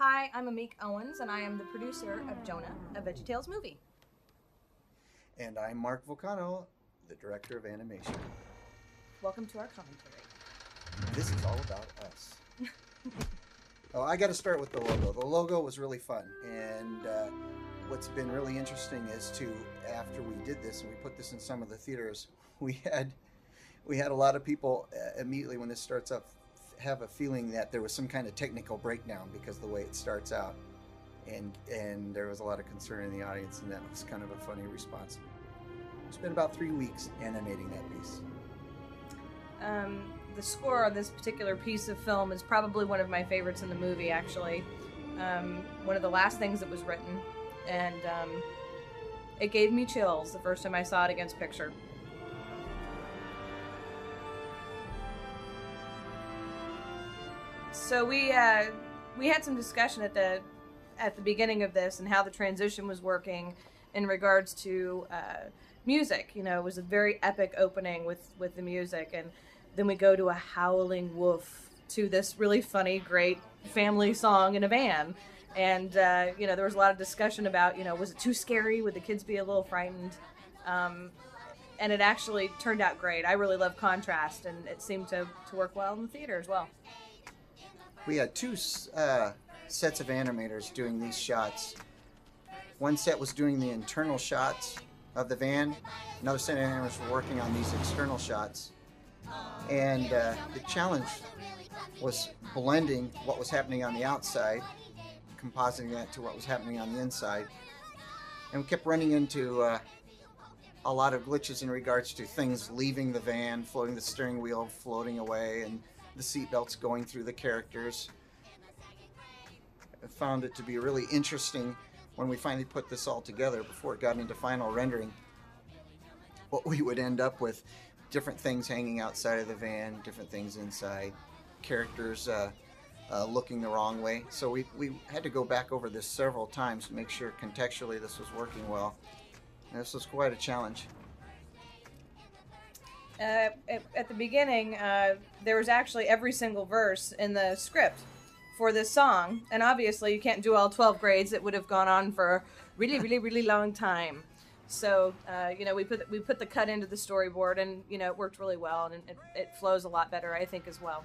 Hi, I'm Amik Owens, and I am the producer of Jonah, a VeggieTales movie. And I'm Mark Vulcano, the director of animation. Welcome to our commentary. This is all about us. Oh, I got to start with the logo. The logo was really fun, and what's been really interesting is after we did this and we put this in some of the theaters, we had a lot of people immediately when this starts up have a feeling that there was some kind of technical breakdown because of the way it starts out, and there was a lot of concern in the audience, and that was kind of a funny response. We spent about 3 weeks animating that piece. The score on this particular piece of film is probably one of my favorites in the movie, actually. One of the last things that was written, and it gave me chills the first time I saw it against picture. So we had some discussion at the beginning of this and how the transition was working in regards to music. You know, it was a very epic opening with the music, and then we go to a howling wolf to this really funny, great family song in a van. And you know, there was a lot of discussion about, you know, was it too scary? Would the kids be a little frightened? And it actually turned out great. I really love contrast, and it seemed to work well in the theater as well. We had two sets of animators doing these shots. One set was doing the internal shots of the van. Another set of animators were working on these external shots. And the challenge was blending what was happening on the outside, compositing that to what was happening on the inside. And we kept running into a lot of glitches in regards to things leaving the van, floating the steering wheel, floating away, and the seatbelts going through the characters. I found it to be really interesting when we finally put this all together before it got into final rendering. What we would end up with, different things hanging outside of the van, different things inside, characters looking the wrong way. So we had to go back over this several times to make sure contextually this was working well. And this was quite a challenge. At the beginning, there was actually every single verse in the script for this song, and obviously you can't do all 12 grades. It would have gone on for a really, really, really long time. So, you know, we put the cut into the storyboard, and, you know, it worked really well, and it flows a lot better, I think, as well.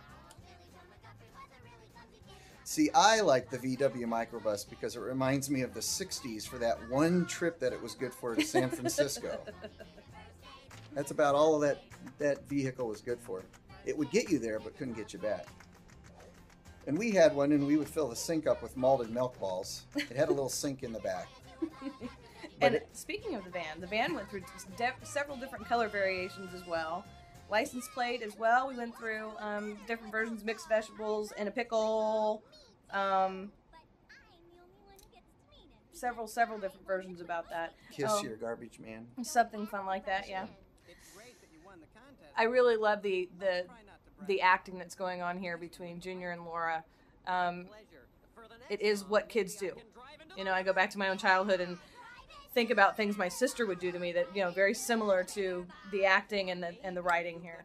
See, I like the VW microbus because it reminds me of the 60s for that one trip that it was good for to San Francisco. That's about all of that vehicle was good for. It would get you there, but couldn't get you back. And we had one, and we would fill the sink up with malted milk balls. It had a little sink in the back. And speaking of the van went through several different color variations as well. License plate as well. We went through different versions, mixed vegetables and a pickle. Several different versions about that. Kiss your garbage man. Something fun like that, yeah. I really love the acting that's going on here between Junior and Laura. It is what kids do. You know, I go back to my own childhood and think about things my sister would do to me that, you know, very similar to the acting and the writing here.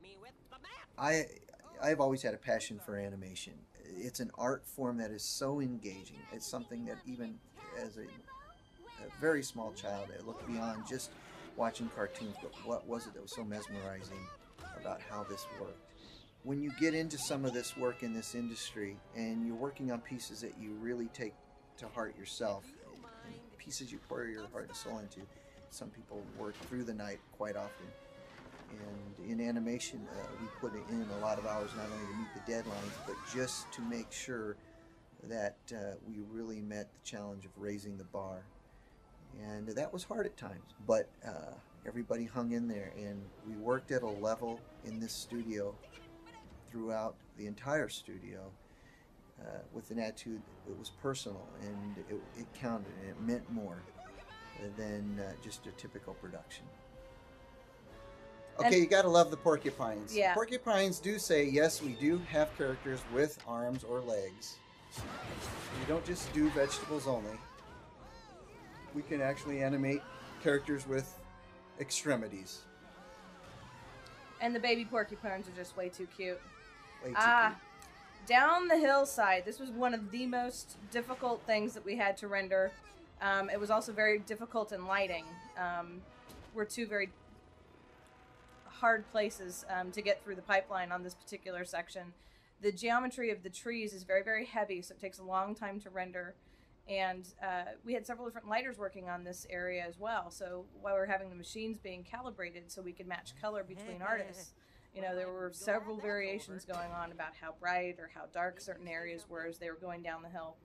I've always had a passion for animation. It's an art form that is so engaging. It's something that even as a very small child, I looked beyond just watching cartoons, but what was it that was so mesmerizing about how this worked? When you get into some of this work in this industry and you're working on pieces that you really take to heart yourself, and pieces you pour your heart and soul into, some people work through the night quite often. And in animation, we put in a lot of hours not only to meet the deadlines, but just to make sure that we really met the challenge of raising the bar. And that was hard at times, but everybody hung in there, and we worked at a level in this studio throughout the entire studio with an attitude that was personal, and it counted, and it meant more than just a typical production. Okay, you gotta love the porcupines. Yeah. Porcupines do say, yes, we do have characters with arms or legs. We don't just do vegetables only. We can actually animate characters with extremities. And the baby porcupines are just way too cute. Way too cute. Down the hillside, this was one of the most difficult things that we had to render. It was also very difficult in lighting. We're two very hard places to get through the pipeline on this particular section. The geometry of the trees is very, very heavy, so it takes a long time to render. And we had several different lighters working on this area as well. So while we were having the machines being calibrated so we could match color between artists, you know, there were several variations going on about how bright or how dark certain areas were as they were going down the hill.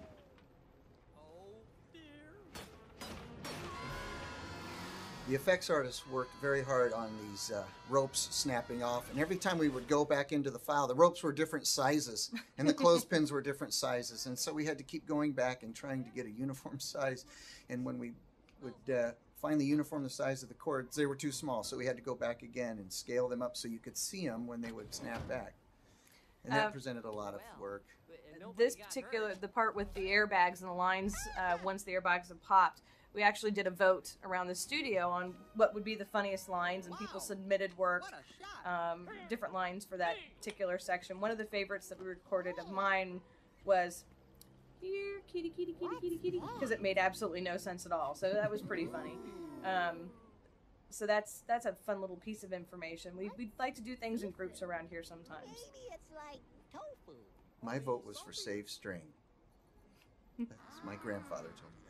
The effects artists worked very hard on these ropes snapping off, and every time we would go back into the file, the ropes were different sizes, and the clothespins were different sizes, and so we had to keep going back and trying to get a uniform size. And when we would finally uniform the size of the cords, they were too small, so we had to go back again and scale them up so you could see them when they would snap back. And that presented a lot of work. This particular, the part with the airbags and the lines, once the airbags have popped, we actually did a vote around the studio on what would be the funniest lines, and people submitted work, different lines for that particular section. One of the favorites that we recorded of mine was, "Here, kitty, kitty, kitty, kitty, kitty," because it made absolutely no sense at all. So that was pretty funny. So that's a fun little piece of information. We'd like to do things in groups around here sometimes. Maybe it's like tofu. My vote was for Save String. That's my grandfather told me that.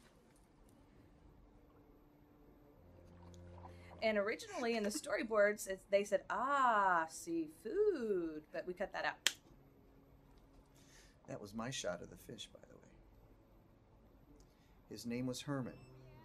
And originally in the storyboards, they said, seafood, but we cut that out. That was my shot of the fish, by the way. His name was Herman.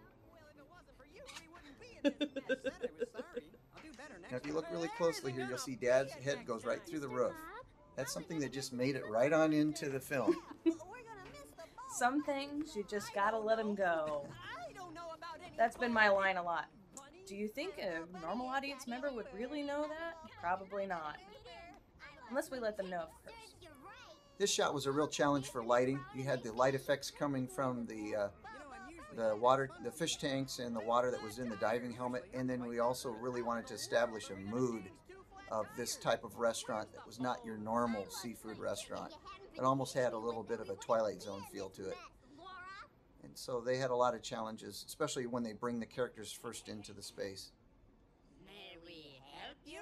Now, if you look really closely here, you'll see Dad's head goes right through the roof. That's something that just made it right on into the film. Some things, you just gotta let them go. That's been my line a lot. Do you think a normal audience member would really know that? Probably not. Unless we let them know, of course. This shot was a real challenge for lighting. You had the light effects coming from the water, the fish tanks, and the water that was in the diving helmet, and then we also really wanted to establish a mood of this type of restaurant that was not your normal seafood restaurant. It almost had a little bit of a Twilight Zone feel to it. And so they had a lot of challenges, especially when they bring the characters first into the space. May we help you?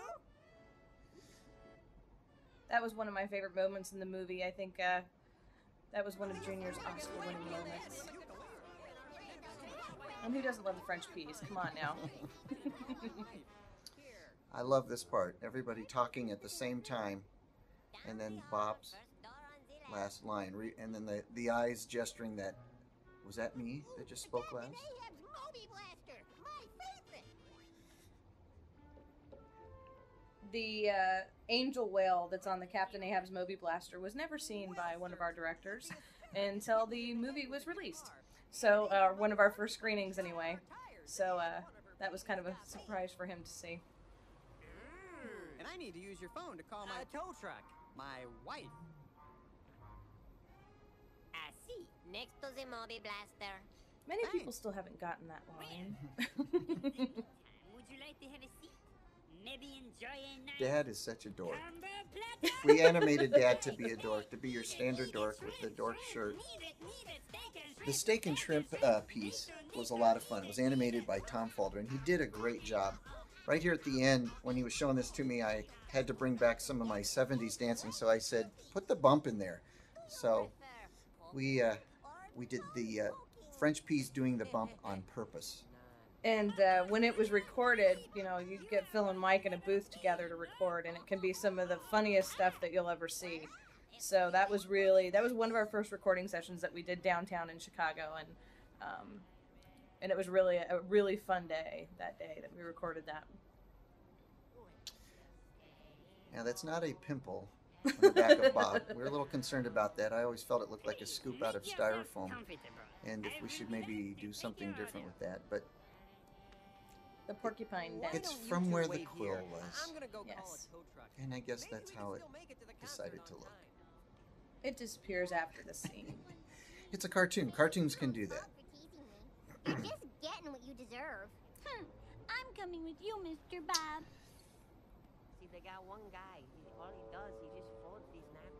That was one of my favorite moments in the movie. I think that was one of Junior's Oscar-winning moments. And who doesn't love the French peas? Come on now. I love this part. Everybody talking at the same time, and then Bob's last line, and then the eyes gesturing that, was that me that just spoke last? The angel whale that's on the Captain Ahab's Moby Blaster was never seen by one of our directors until the movie was released. So, one of our first screenings anyway. So, that was kind of a surprise for him to see. And I need to use your phone to call my tow truck, my wife. I see. Next to the Moby Blaster. Many people still haven't gotten that line. Would you like to have a seat? Maybe enjoy a night. Dad is such a dork. We animated Dad to be a dork, to be your standard dork with the dork shirt. The steak and shrimp piece was a lot of fun. It was animated by Tom Falder, and he did a great job. Right here at the end, when he was showing this to me, I had to bring back some of my 70s dancing, so I said, put the bump in there. So we did the French peas doing the bump on purpose. And when it was recorded, you know, you get Phil and Mike in a booth together to record, and it can be some of the funniest stuff that you'll ever see. So that was one of our first recording sessions that we did downtown in Chicago, and it was really a really fun day that day that we recorded that. Now that's not a pimple on the back of Bob. We were a little concerned about that. I always felt it looked like a scoop out of styrofoam, and if we should maybe do something different with that, but The porcupine dent. it's from where the quill was, I'm gonna go call Yes. a tow truck. and I guess that's Maybe we how can it still make it to the decided captain to on look. time. It disappears after the scene. It's a cartoon. Cartoons can do that. You're just getting what you deserve. I'm coming with you, Mr. Bob. See, they got one guy. All he does, he just folds these napkins.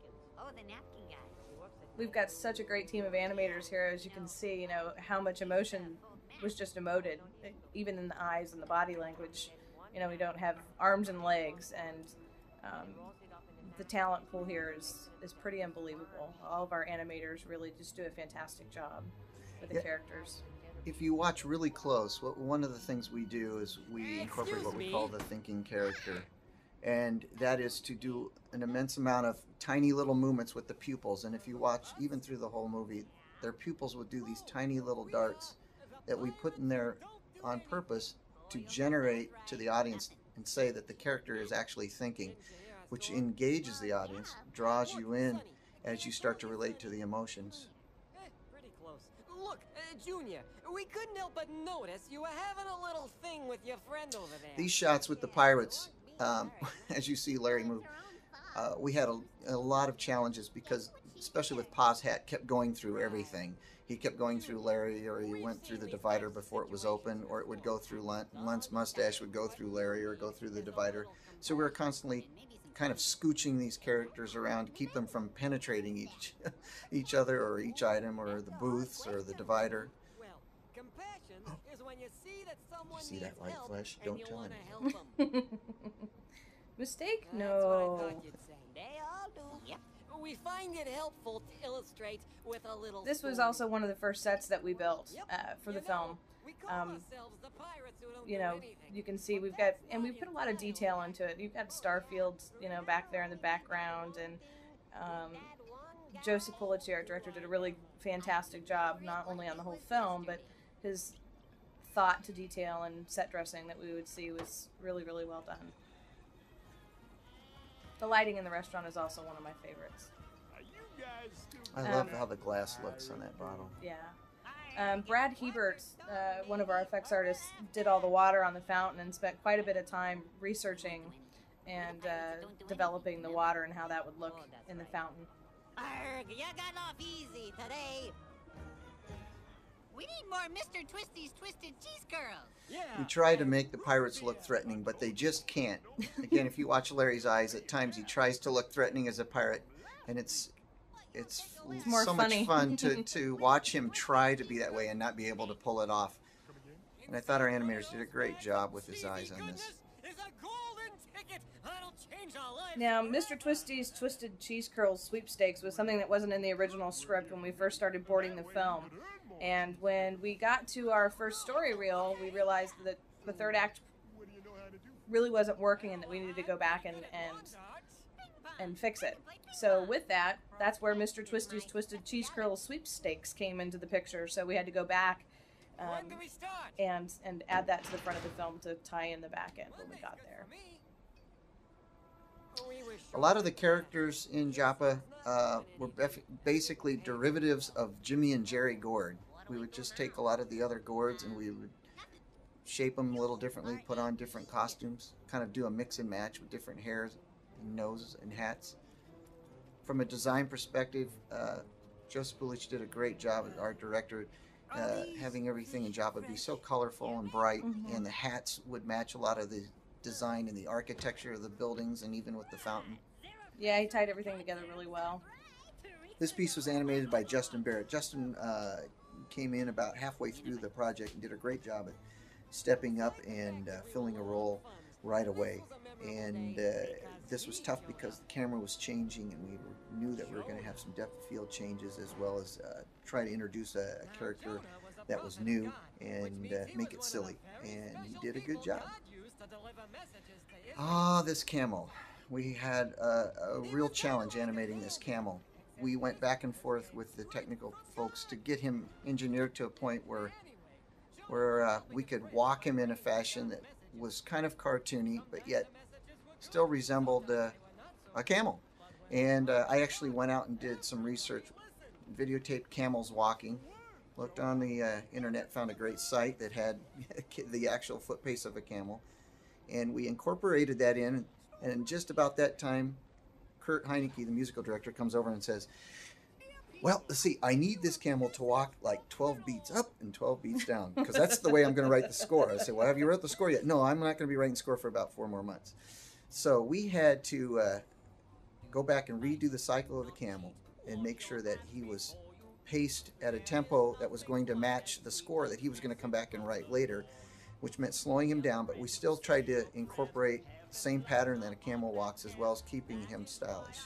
Oh, the napkin guy. We've got such a great team of animators here, as you can see, you know, how much emotion was just emoted, even in the eyes and the body language. You know, we don't have arms and legs, and the talent pool here is pretty unbelievable. All of our animators really just do a fantastic job with the characters. If you watch really close, one of the things we do is we incorporate what we call the thinking character. And that is to do an immense amount of tiny little movements with the pupils. And if you watch even through the whole movie, their pupils would do these tiny little darts that we put in there on purpose to generate to the audience and say that the character is actually thinking, which engages the audience, draws you in as you start to relate to the emotions. Pretty close. Look, Junior, we couldn't help but notice you were having a little thing with your friend over there. These shots with the pirates, as you see Larry move, we had a lot of challenges because, especially with Pa's hat, kept going through everything. He kept going through Larry, or he went through the divider before it was open, or it would go through Lunt. Lunt's mustache would go through Larry or go through the divider. So we were constantly kind of scooching these characters around to keep them from penetrating each other or each item or the booths or the divider. Well, compassion is when you see that someone See that needs white help flesh? and Don't you tell wanna him. help 'em. Mistake? That's what I No. thought you'd say. They all do. Yep. We find it helpful to illustrate with a little This was story. also one of the first sets that we built for the You know, film. we call ourselves the pirates who don't You do know, anything. you can see we've got, and we put a lot of detail into it. You've got Starfield, you know, back there in the background, and Josie Pulici, our director, did a really fantastic job, not only on the whole film, but his thought to detail and set dressing that we would see was really, really well done. The lighting in the restaurant is also one of my favorites. I love how the glass looks on that bottle. Yeah. Brad Hebert, one of our effects artists, did all the water on the fountain and spent quite a bit of time researching and developing the water and how that would look in the fountain. Arg, you got off easy today. We need more Mr. Twisty's Twisted Cheese Curls. We try to make the pirates look threatening, but they just can't. Again, if you watch Larry's eyes, at times he tries to look threatening as a pirate, and it's more so funny. much fun to watch him try to be that way and not be able to pull it off. And I thought our animators did a great job with his eyes on this. Now, Mr. Twisty's Twisted Cheese Curls sweepstakes was something that wasn't in the original script when we first started boarding the film. And when we got to our first story reel, we realized that the third act really wasn't working and that we needed to go back and fix it. So with that, that's where Mr. Twisty's Twisted Cheese Curls sweepstakes came into the picture. So we had to go back and add that to the front of the film to tie in the back end when we got there. A lot of the characters in Joppa were basically derivatives of Jimmy and Jerry Gourd. We would just take a lot of the other Gourds and we would shape them a little differently, put on different costumes, kind of do a mix and match with different hairs and noses and hats. From a design perspective, Josie Pulici did a great job as our director, having everything in Joppa be so colorful and bright, and the hats would match a lot of the design and the architecture of the buildings and even with the fountain. Yeah, he tied everything together really well. This piece was animated by Justin Barrett. Justin came in about halfway through the project and did a great job at stepping up and filling a role right away. And this was tough because the camera was changing and we knew that we were going to have some depth of field changes as well as try to introduce a character that was new and make it silly. And he did a good job. This camel. We had a real challenge animating this camel. We went back and forth with the technical folks to get him engineered to a point where we could walk him in a fashion that was kind of cartoony, but yet still resembled a camel. And I actually went out and did some research, videotaped camels walking, looked on the internet, found a great site that had the actual foot pace of a camel, and we incorporated that in. And just about that time, Kurt Heineke, the musical director, comes over and says, well, let's see, I need this camel to walk like 12 beats up and 12 beats down, because that's the way I'm going to write the score. I said, well, have you wrote the score yet? No, I'm not going to be writing the score for about 4 more months. So we had to go back and redo the cycle of the camel and make sure that he was paced at a tempo that was going to match the score that he was going to come back and write later, which meant slowing him down, but we still tried to incorporate the same pattern that a camel walks as well as keeping him stylish.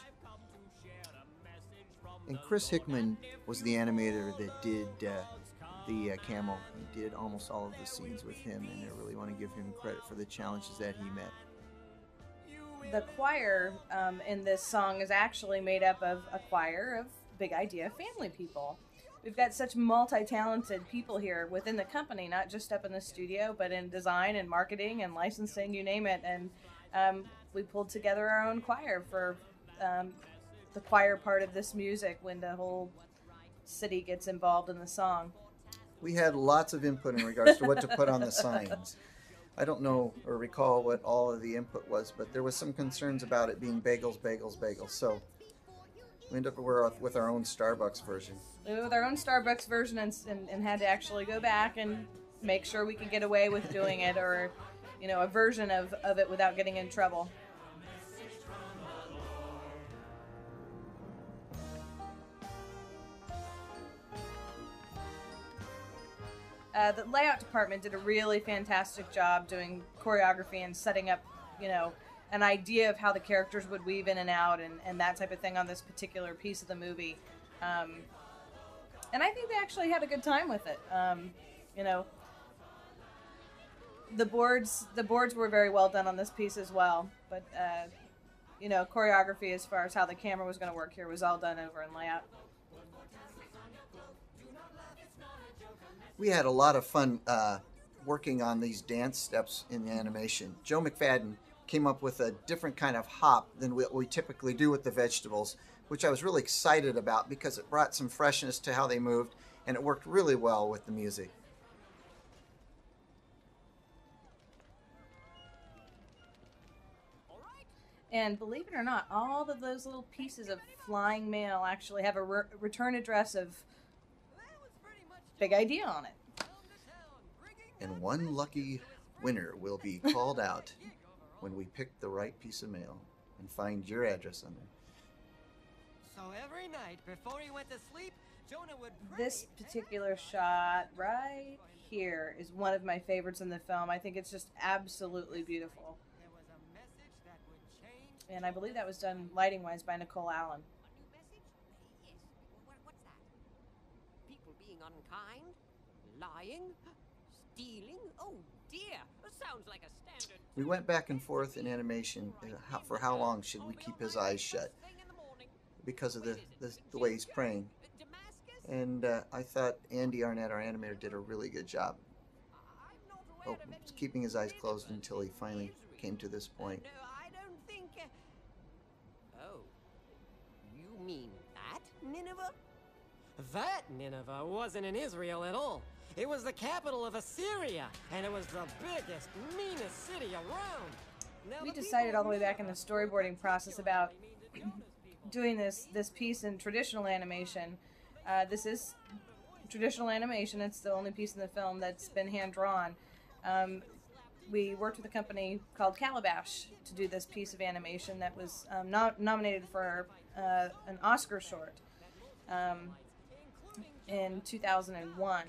And Chris Hickman was the animator that did the camel. He did almost all of the scenes with him, and I really want to give him credit for the challenges that he met. The choir in this song is actually made up of a choir of Big Idea family people. We've got such multi-talented people here within the company, not just up in the studio, but in design and marketing and licensing, you name it. And we pulled together our own choir for the choir part of this music when the whole city gets involved in the song. We had lots of input in regards to what to put on the signs. I don't know or recall what all of the input was, but there was some concerns about it being bagels, bagels, bagels. So we ended up with our own Starbucks version. With our own Starbucks version, and had to actually go back and make sure we could get away with doing it, or, you know, a version of it without getting in trouble. The layout department did a really fantastic job doing choreography and setting up, you know, an idea of how the characters would weave in and out and that type of thing on this particular piece of the movie. And I think they actually had a good time with it. You know, the boards were very well done on this piece as well. But, you know, choreography as far as how the camera was going to work here was all done over in layout. We had a lot of fun working on these dance steps in the animation. Joe McFadden came up with a different kind of hop than what we typically do with the vegetables, which I was really excited about because it brought some freshness to how they moved, and it worked really well with the music. And believe it or not, all of those little pieces of flying mail actually have a return address of Big Idea on it. And one lucky winner will be called out when we pick the right piece of mail and find your address on there. So every night before he went to sleep, Jonah would pray. This particular shot right here is one of my favorites in the film. I think it's just absolutely beautiful. There was a message that would change. And I believe that was done lighting-wise by Nicole Allen. A new message? Yes. What's that? People being unkind? Lying? Stealing? Oh dear. Sounds like a standard. We went back and forth in animation for how long should we keep his eyes shut because of the way he's praying. And I thought Andy Arnett, our animator, did a really good job keeping his eyes closed until he finally came to this point. No, I don't think. Oh, you mean that Nineveh? That Nineveh wasn't in Israel at all. It was the capital of Assyria, and it was the biggest, meanest city around. Now, We the decided people all the way of back in the Nineveh storyboarding weren't process particularly about mean to Jonah's people. doing this piece in traditional animation. This is traditional animation. It's the only piece in the film that's been hand-drawn. We worked with a company called Calabash to do this piece of animation that was nominated for an Oscar short in 2001.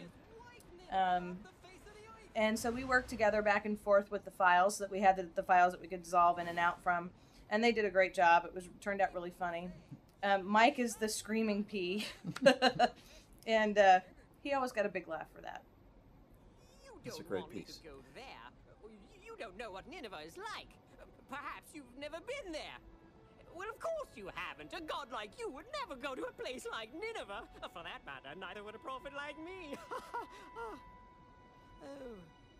And so we worked together back and forth with the files so that we had the files that we could dissolve in and out from, and they did a great job. It turned out really funny. Mike is the screaming pea, and he always got a big laugh for that. You It's a don't great want me piece. to go there. You don't know what Nineveh is like. Perhaps you've never been there. Well, of course you haven't. A god like you would never go to a place like Nineveh. For that matter, neither would a prophet like me. Oh.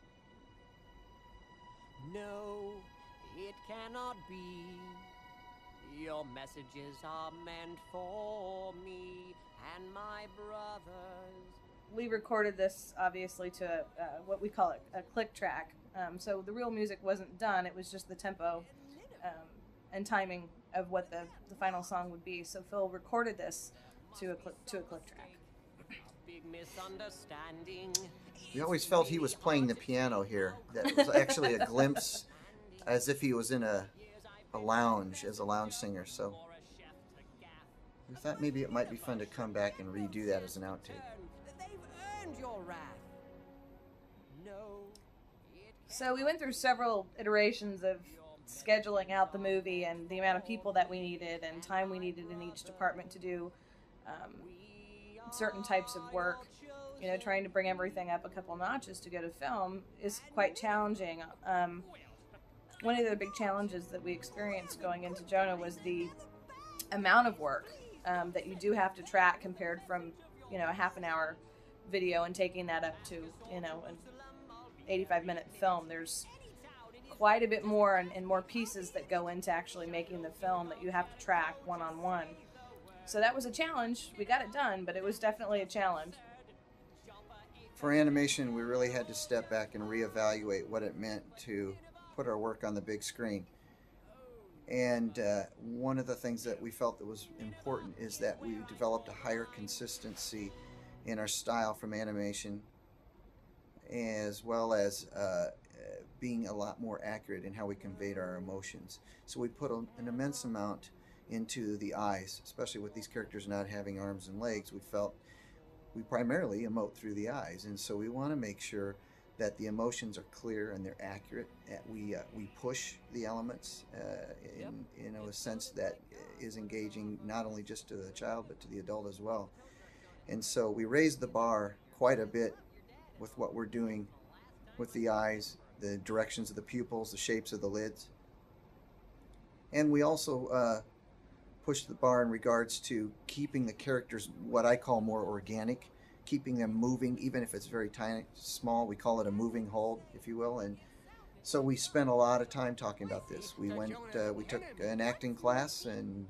No, it cannot be. Your messages are meant for me and my brothers. We recorded this obviously to what we call a click track. So the real music wasn't done. It was just the tempo and timing of what the final song would be. So Phil recorded this to a click track. Big misunderstanding. We always felt he was playing the piano here. That was actually a glimpse as if he was in a lounge as a lounge singer. So we thought maybe it might be fun to come back and redo that as an outtake. They've earned your wrath. No. So we went through several iterations of scheduling out the movie and the amount of people that we needed and time we needed in each department to do certain types of work. You know, trying to bring everything up a couple notches to go to film is quite challenging. One of the big challenges that we experienced going into Jonah was the amount of work that you do have to track compared from, you know, a half an hour video and taking that up to, you know, an 85-minute film. There's quite a bit more and more pieces that go into actually making the film that you have to track one-on-one. So that was a challenge. We got it done, but it was definitely a challenge. For animation, we really had to step back and reevaluate what it meant to put our work on the big screen. And one of the things that we felt that was important is that we developed a higher consistency in our style from animation, as well as being a lot more accurate in how we conveyed our emotions. So we put an immense amount into the eyes, especially with these characters not having arms and legs. We felt we primarily emote through the eyes, and so we want to make sure that the emotions are clear and they're accurate. We push the elements in a sense that is engaging not only just to the child but to the adult as well. And so we raised the bar quite a bit with what we're doing with the eyes, the directions of the pupils, the shapes of the lids. And we also pushed the bar in regards to keeping the characters what I call more organic, keeping them moving, even if it's very tiny, small. We call it a moving hold, if you will. And so we spent a lot of time talking about this. We took an acting class and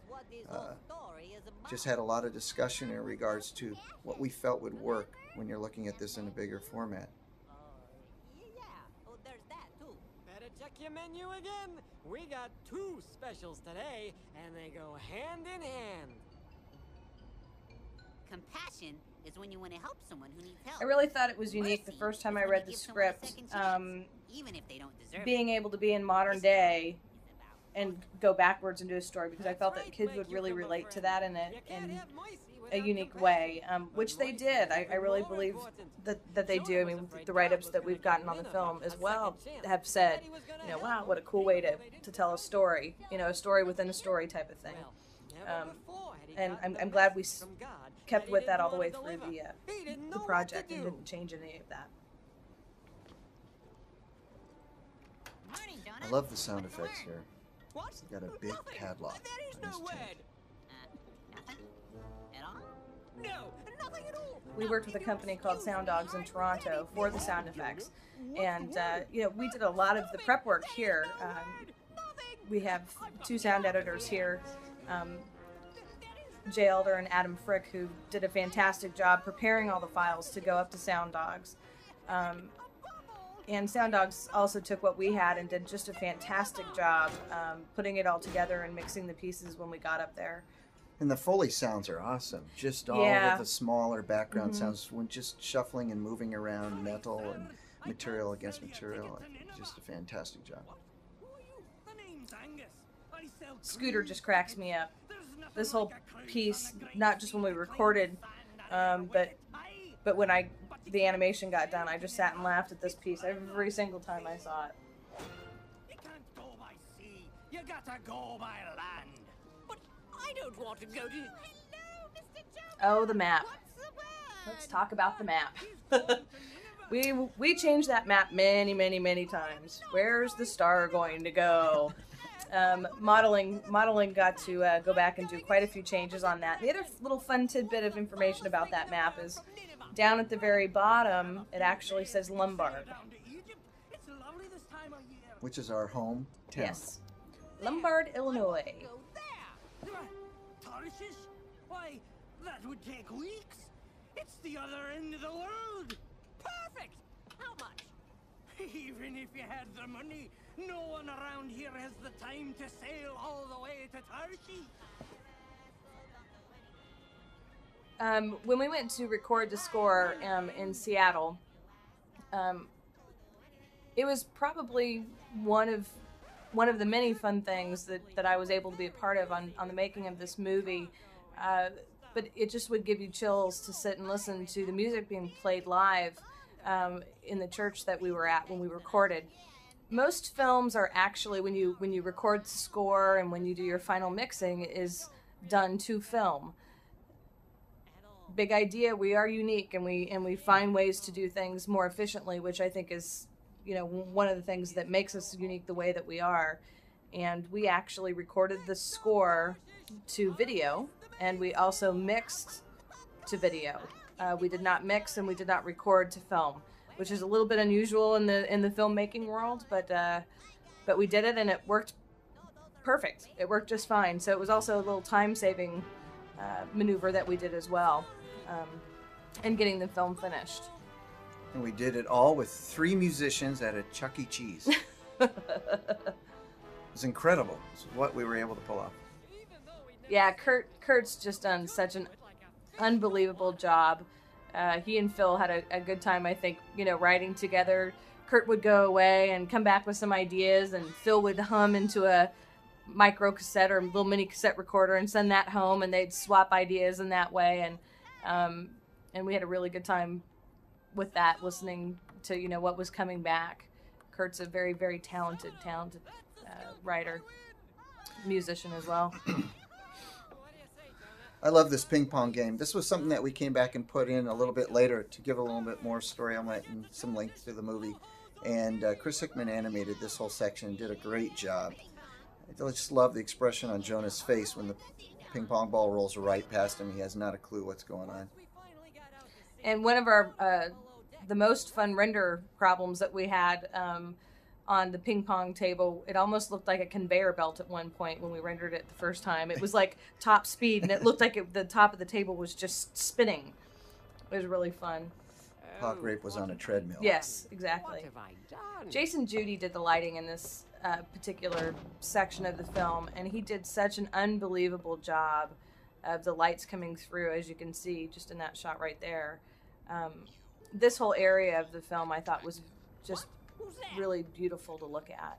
just had a lot of discussion in regards to what we felt would work when you're looking at this in a bigger format. There's that too. Better check your menu again. We got 2 specials today, and they go hand in hand. Compassion is when you want to help someone who needs help. I really thought it was unique the first time I read the script, Even if they don't deserve being able to be in modern day and go backwards and do a story, because I felt that kids would really relate to that in a unique way, which they did. I really believe that they do. I mean, the write-ups that we've gotten on the film as well have said, you know, wow, what a cool way to tell a story, you know, a story within a story type of thing. And I'm glad we kept with that all the way through the project and didn't change any of that. Morning, Jonah. I love the sound effects here. What? Got a big Nothing. padlock There is on no this word. tent. Nothing at all. No, nothing at all. We worked with a company called Sound Dogs in Toronto for the sound effects, and you know, we did a lot of the prep work here. We have 2 sound editors here, Jay Elder and Adam Frick, who did a fantastic job preparing all the files to go up to Sound Dogs. And Sound Dogs also took what we had and did just a fantastic job putting it all together and mixing the pieces when we got up there. And the Foley sounds are awesome. Just all of the smaller background sounds, when just shuffling and moving around metal and material against material. Just a fantastic job. Scooter just cracks me up. This whole piece, not just when we recorded, but when the animation got done, I just sat and laughed at this piece every single time I saw it. You can't go by sea. You gotta go by land. But I don't want to go to... Hello, Mr. Jonah. Oh, the map. What's the word? Let's talk about the map. we changed that map many, many, many times. Where's the star going to go? Modeling got to go back and do quite a few changes on that. The other little fun tidbit of information about that map is down at the very bottom, it actually says Lombard. Which is our home town. Yes. Lombard, Illinois. Go there. Tarshish? Why, that would take weeks. It's the other end of the world. Perfect. How much? Even if you had the money, no one around here has the time to sail all the way to Tarshish. When we went to record the score in Seattle, it was probably one of the many fun things that I was able to be a part of on the making of this movie. but it just would give you chills to sit and listen to the music being played live in the church that we were at when we recorded. Most films are actually, when you record the score and when you do your final mixing, is done to film. Big idea, we are unique, and we find ways to do things more efficiently, which I think is, one of the things that makes us unique the way that we are. And we actually recorded the score to video, and we also mixed to video. We did not mix and we did not record to film, which is a little bit unusual in the filmmaking world, but we did it and it worked perfect. It worked just fine. So it was also a little time-saving maneuver that we did as well, in getting the film finished. And we did it all with 3 musicians at a Chuck E. Cheese. It was incredible. It's what we were able to pull off. Yeah, Kurt's just done such an unbelievable job. He and Phil had a good time, I think, writing together. Kurt would go away and come back with some ideas, and Phil would hum into a micro cassette or a little mini cassette recorder and send that home, and they'd swap ideas in that way. And we had a really good time with that, listening to, what was coming back. Kurt's a very, very talented writer, musician as well. I love this ping pong game. This was something that we came back and put in a little bit later to give a little bit more story on it and some length to the movie. And Chris Hickman animated this whole section and did a great job. I just love the expression on Jonah's face when the ping pong ball rolls right past him. He has not a clue what's going on. And one of our the most fun render problems that we had on the ping pong table, it almost looked like a conveyor belt at one point when we rendered it the first time. It was like top speed, and it looked like the top of the table was just spinning. It was really fun. Hawk Rape was on a treadmill. Yes, exactly. What have I done? Jason Judy did the lighting in this particular section of the film, and he did such an unbelievable job of the lights coming through, as you can see just in that shot right there. This whole area of the film I thought was just really beautiful to look at.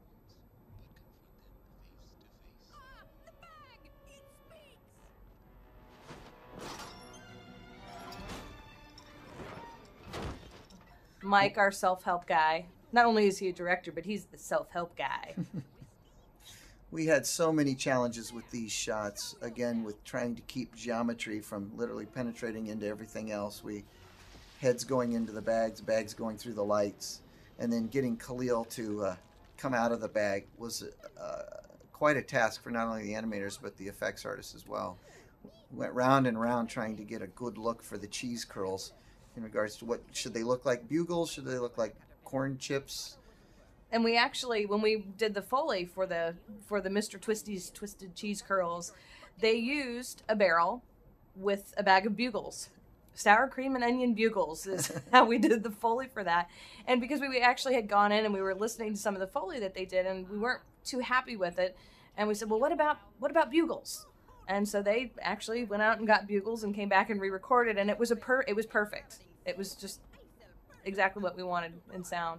Mike, our self-help guy. Not only is he a director, but he's the self-help guy. We had so many challenges with these shots. Again, with trying to keep geometry from literally penetrating into everything else. Heads going into the bags going through the lights. And then getting Khalil to come out of the bag was quite a task for not only the animators but the effects artists as well. We went round and round trying to get a good look for the cheese curls in regards to what should they look like, bugles, should they look like corn chips. And we actually, when we did the Foley for the Mr. Twisty's Twisted Cheese Curls, they used a barrel with a bag of bugles. Sour cream and onion bugles is how we did the Foley for that. And because we actually had gone in and we were listening to some of the Foley that they did, and we weren't too happy with it, and we said, well, what about bugles? And so they actually went out and got bugles and came back and re-recorded, and it was perfect. It was just exactly what we wanted in sound.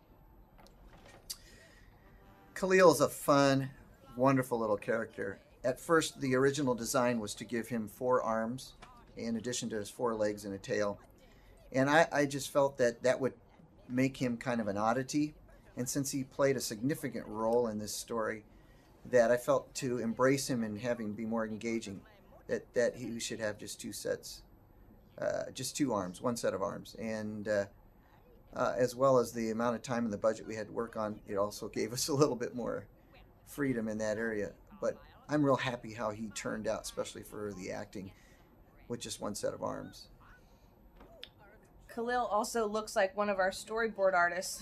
Khalil is a fun, wonderful little character. At first, the original design was to give him 4 arms, in addition to his 4 legs and a tail. And I just felt that would make him kind of an oddity. And since he played a significant role in this story, that I felt to embrace him and have him be more engaging, that he should have just 2 sets, just 2 arms, 1 set of arms. And as well as the amount of time and the budget we had to work on, it also gave us a little bit more freedom in that area. But I'm real happy how he turned out, especially for the acting, with just 1 set of arms. Khalil also looks like one of our storyboard artists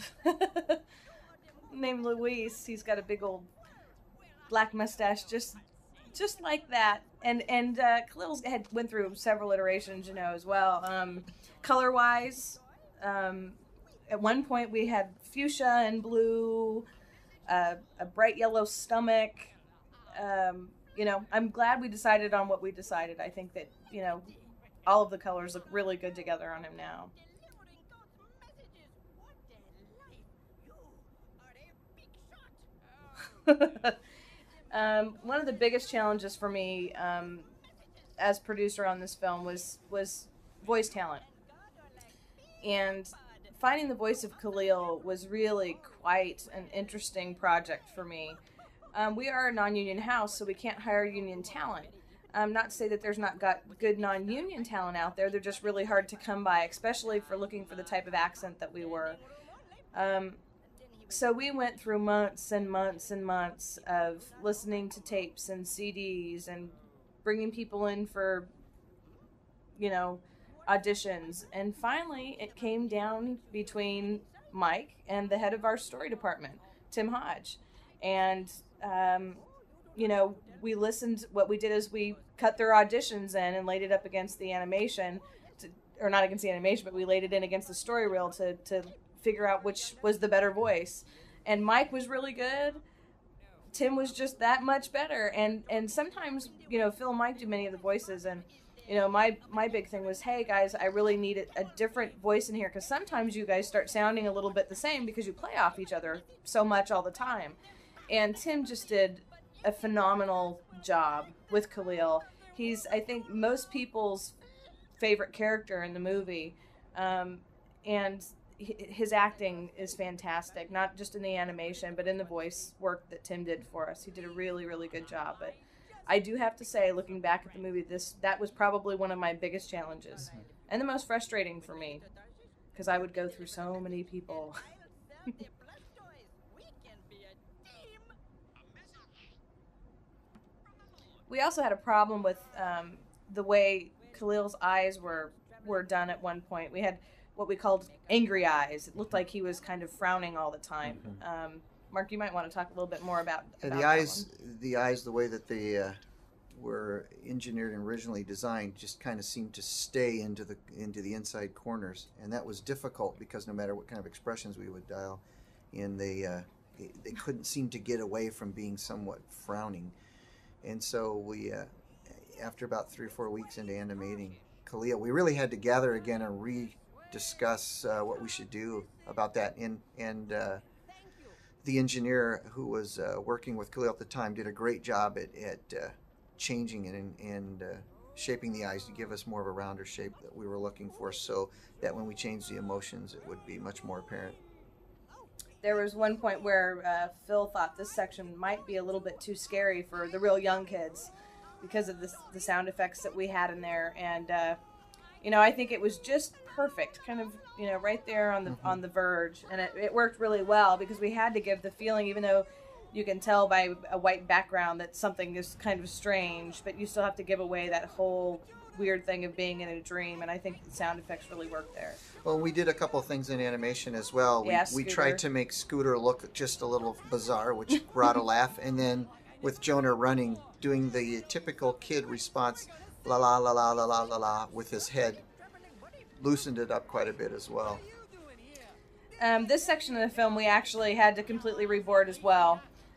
named Luis. He's got a big old black mustache, just like that. And Khalil's went through several iterations, as well. Color-wise, at one point we had fuchsia and blue, a bright yellow stomach. I'm glad we decided on what we decided. I think that, all of the colors look really good together on him now. One of the biggest challenges for me as producer on this film was voice talent, and finding the voice of Khalil was really quite an interesting project for me. We are a non-union house, so we can't hire union talent. Not to say that there's not got good non-union talent out there. They're just really hard to come by, especially for looking for the type of accent that we were. So we went through months and months and months of listening to tapes and CDs and bringing people in for, auditions. And finally, it came down between Mike and the head of our story department, Tim Hodge. And, we listened. What we did is we cut their auditions in and laid it up against the animation, or not against the animation, but we laid it in against the story reel to figure out which was the better voice. And Mike was really good. Tim was just that much better. And sometimes, Phil and Mike do many of the voices. And, my big thing was, hey, guys, I really need a different voice in here, because sometimes you guys start sounding a little bit the same because you play off each other so much all the time. And Tim just did a phenomenal job with Khalil. He's, I think, most people's favorite character in the movie. And his acting is fantastic, not just in the animation, but in the voice work that Tim did for us. He did a really, really good job. But I do have to say, looking back at the movie, that was probably one of my biggest challenges, and the most frustrating for me, because I would go through so many people. We also had a problem with the way Khalil's eyes were done at one point. We had what we called angry eyes. It looked like he was kind of frowning all the time. Mm-hmm. Mark, you might want to talk a little bit more about the eyes. The eyes, the way that they were engineered and originally designed, just kind of seemed to stay into the inside corners, and that was difficult because no matter what kind of expressions we would dial in, they couldn't seem to get away from being somewhat frowning. And so we, after about 3 or 4 weeks into animating Khalil, we really had to gather again and discuss what we should do about that. And the engineer who was working with Khalil at the time did a great job at changing it and shaping the eyes to give us more of a rounder shape that we were looking for, so that when we changed the emotions, it would be much more apparent. There was one point where Phil thought this section might be a little bit too scary for the real young kids because of the sound effects that we had in there. And, I think it was just perfect, kind of, right there on the on the verge. And it worked really well because we had to give the feeling, even though you can tell by a white background that something is kind of strange, but you still have to give away that whole weird thing of being in a dream, and I think the sound effects really worked there. Well, we did a couple of things in animation as well. We tried to make Scooter look just a little bizarre, which brought a laugh, and then with Jonah running, doing the typical kid response, la la la la la la la la, with his head, loosened it up quite a bit as well. This section of the film we actually had to completely reboard as well.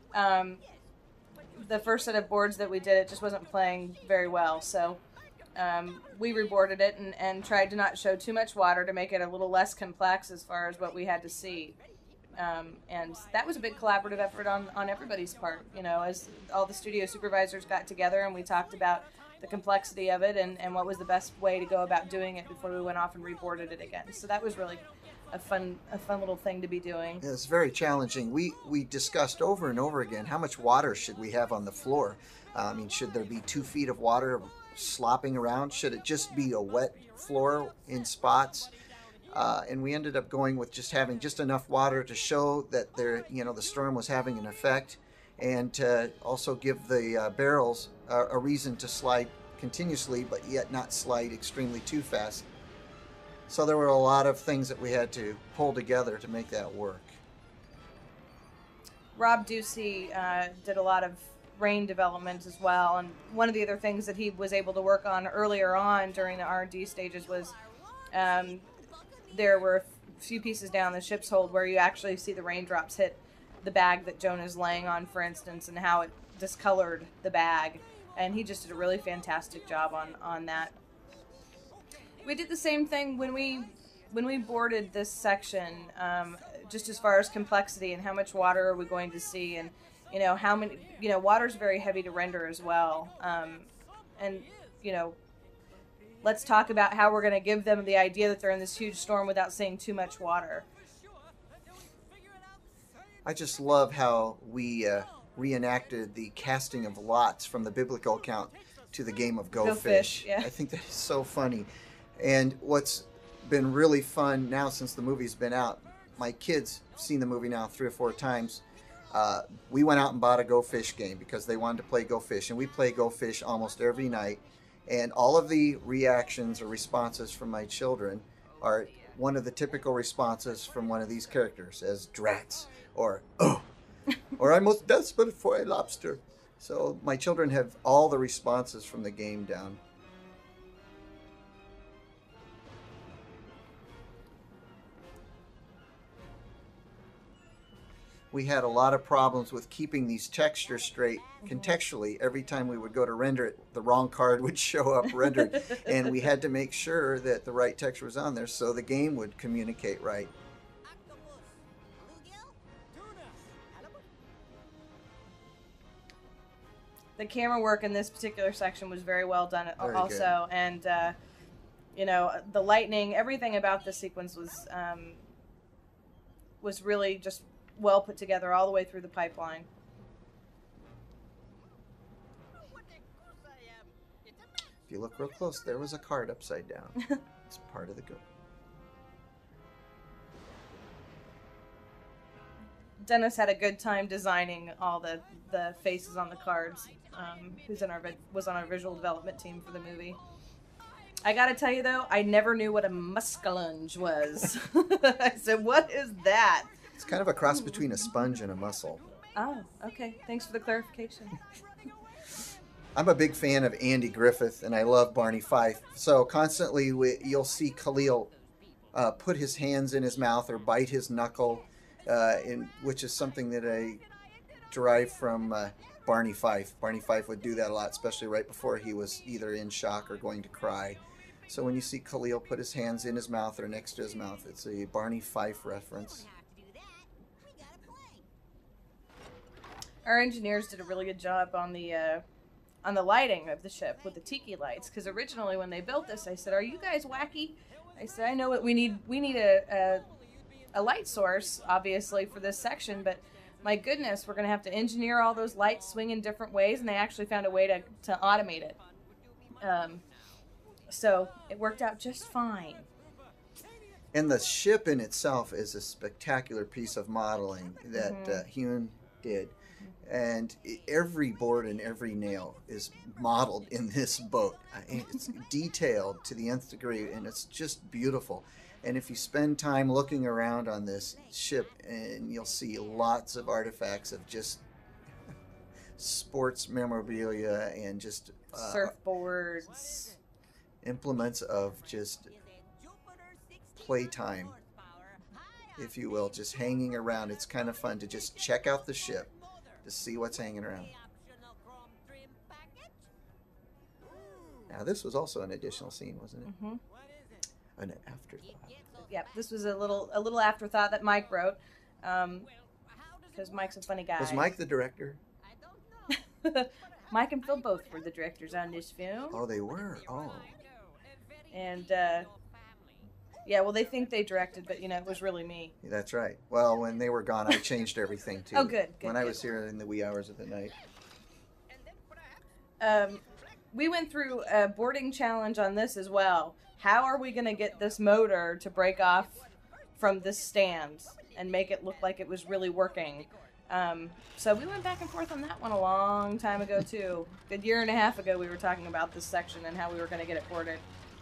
The first set of boards that we did, it just wasn't playing very well, so we reboarded it and tried to not show too much water to make it a little less complex as far as what we had to see. And that was a big collaborative effort on everybody's part, as all the studio supervisors got together and we talked about the complexity of it and what was the best way to go about doing it before we went off and reboarded it again. So that was really a fun little thing to be doing. Yeah, it's very challenging. We discussed over and over again, how much water should we have on the floor? Should there be 2 feet of water slopping around? Should it just be a wet floor in spots? And we ended up going with just having just enough water to show that the storm was having an effect, and to also give the barrels a reason to slide continuously, but yet not slide extremely too fast. So there were a lot of things that we had to pull together to make that work. Rob Ducey did a lot of rain development as well, and one of the other things that he was able to work on earlier on during the R&D stages was there were a few pieces down the ship's hold where you actually see the raindrops hit the bag that Jonah's laying on, for instance, and how it discolored the bag, and he just did a really fantastic job on that. We did the same thing when we boarded this section, just as far as complexity and how much water are we going to see, and how many, water's very heavy to render as well, and you know, let's talk about how we're going to give them the idea that they're in this huge storm without saying too much water. I just love how we reenacted the casting of lots from the biblical account to the game of Go Fish. Yeah. I think that is so funny. And what's been really fun now since the movie's been out, my kids have seen the movie now 3 or 4 times. We went out and bought a Go Fish game because they wanted to play Go Fish, and we play Go Fish almost every night. And all of the reactions or responses from my children are one of the typical responses from one of these characters, as drats, or oh, or I'm most desperate for a lobster. So my children have all the responses from the game down. We had a lot of problems with keeping these textures straight contextually. Every time we would go to render it, the wrong card would show up rendered. And we had to make sure that the right texture was on there so the game would communicate right. The camera work in this particular section was very well done Very also. And, you know, the lightning, everything about this sequence was really just well put together all the way through the pipeline. If you look real close, there was a card upside down. It's part of the go. Dennis had a good time designing all the faces on the cards. Was on our visual development team for the movie. I gotta tell you though, I never knew what a muskellunge was. I said, "What is that?" It's kind of a cross between a sponge and a mussel. Oh, okay. Thanks for the clarification. I'm a big fan of Andy Griffith, and I love Barney Fife. So constantly you'll see Khalil put his hands in his mouth or bite his knuckle, which is something that I derived from Barney Fife. Barney Fife would do that a lot, especially right before he was either in shock or going to cry. So when you see Khalil put his hands in his mouth or next to his mouth, it's a Barney Fife reference. Our engineers did a really good job on the lighting of the ship with the tiki lights. Because originally, when they built this, I said, "Are you guys wacky?" I said, "I know what we need. We need a light source, obviously, for this section, but my goodness, we're going to have to engineer all those lights swing in different ways." And they actually found a way to automate it. So it worked out just fine. And the ship in itself is a spectacular piece of modeling that Hune did. And every board and every nail is modeled in this boat. It's detailed to the nth degree, and it's just beautiful. And if you spend time looking around on this ship, and you'll see lots of artifacts of just sports memorabilia and just Surfboards. implements of just playtime, if you will, just hanging around. It's kind of fun to just check out the ship to see what's hanging around. Now, this was also an additional scene, wasn't it? Mm-hmm. An afterthought. Yep, this was a little afterthought that Mike wrote, because Mike's a funny guy. Was Mike the director? Mike and Phil both were the directors on this film. Oh, they were. Oh. And yeah, well, they think they directed, but it was really me. That's right. Well, when they were gone, I changed everything too. Oh, good. When I was here in the wee hours of the night. We went through a boarding challenge on this as well. How are we going to get this motor to break off from this stand and make it look like it was really working? So we went back and forth on that one a long time ago too. A year and a half ago, we were talking about this section and how we were going to get it boarded.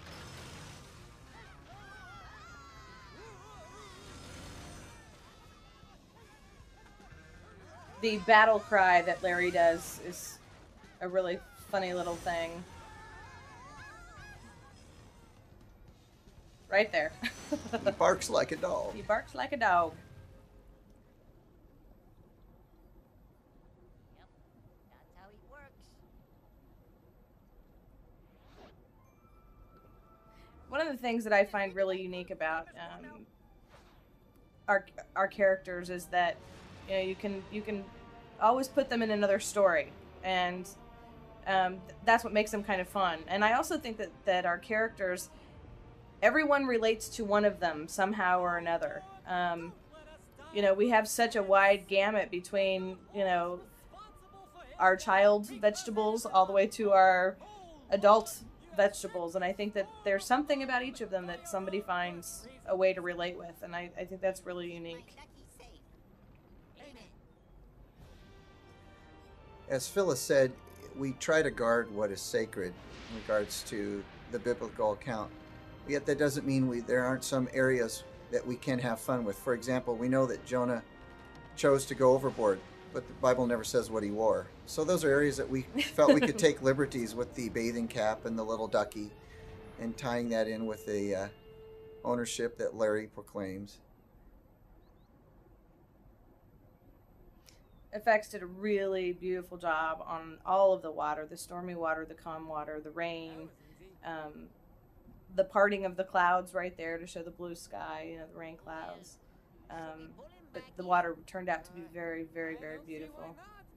The battle cry that Larry does is a really funny little thing. Right there. He barks like a dog. He barks like a dog. Yep, that's how he works. One of the things that I find really unique about our characters is that you can always put them in another story, and That's what makes them kind of fun. And I also think that our characters, everyone relates to one of them somehow or another. You know, we have such a wide gamut between, you know, our child vegetables all the way to our adult vegetables. And I think that there's something about each of them that somebody finds a way to relate with. And I think that's really unique. As Phyllis said, we try to guard what is sacred in regards to the biblical account. Yet that doesn't mean there aren't some areas that we can have fun with. For example, we know that Jonah chose to go overboard, but the Bible never says what he wore. So those are areas that we felt we could take liberties with the bathing cap and the little ducky, and tying that in with the ownership that Larry proclaims. FX did a really beautiful job on all of the water, the stormy water, the calm water, the rain, the parting of the clouds right there to show the blue sky, you know, the rain clouds. But the water turned out to be very, very, very beautiful.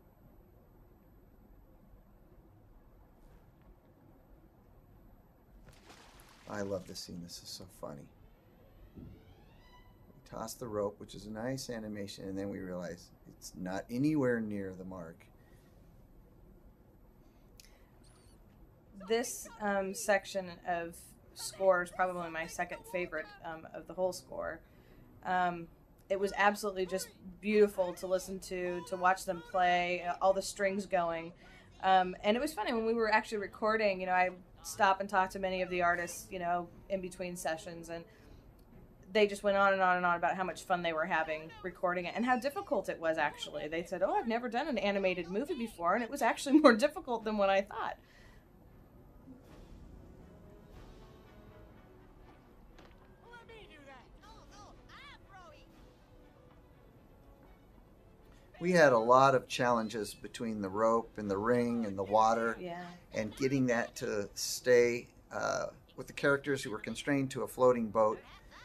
I love this scene. This is so funny. We toss the rope, which is a nice animation, and then we realize it's not anywhere near the mark. This section of score is probably my second favorite of the whole score. It was absolutely just beautiful to listen to watch them play, all the strings going. And it was funny when we were actually recording, you know, I stop and talk to many of the artists, you know, in between sessions, and they just went on and on and on about how much fun they were having recording it and how difficult it was actually. They said, oh, I've never done an animated movie before, and it was actually more difficult than what I thought. We had a lot of challenges between the rope and the ring and the water, Yeah. and getting that to stay with the characters who were constrained to a floating boat.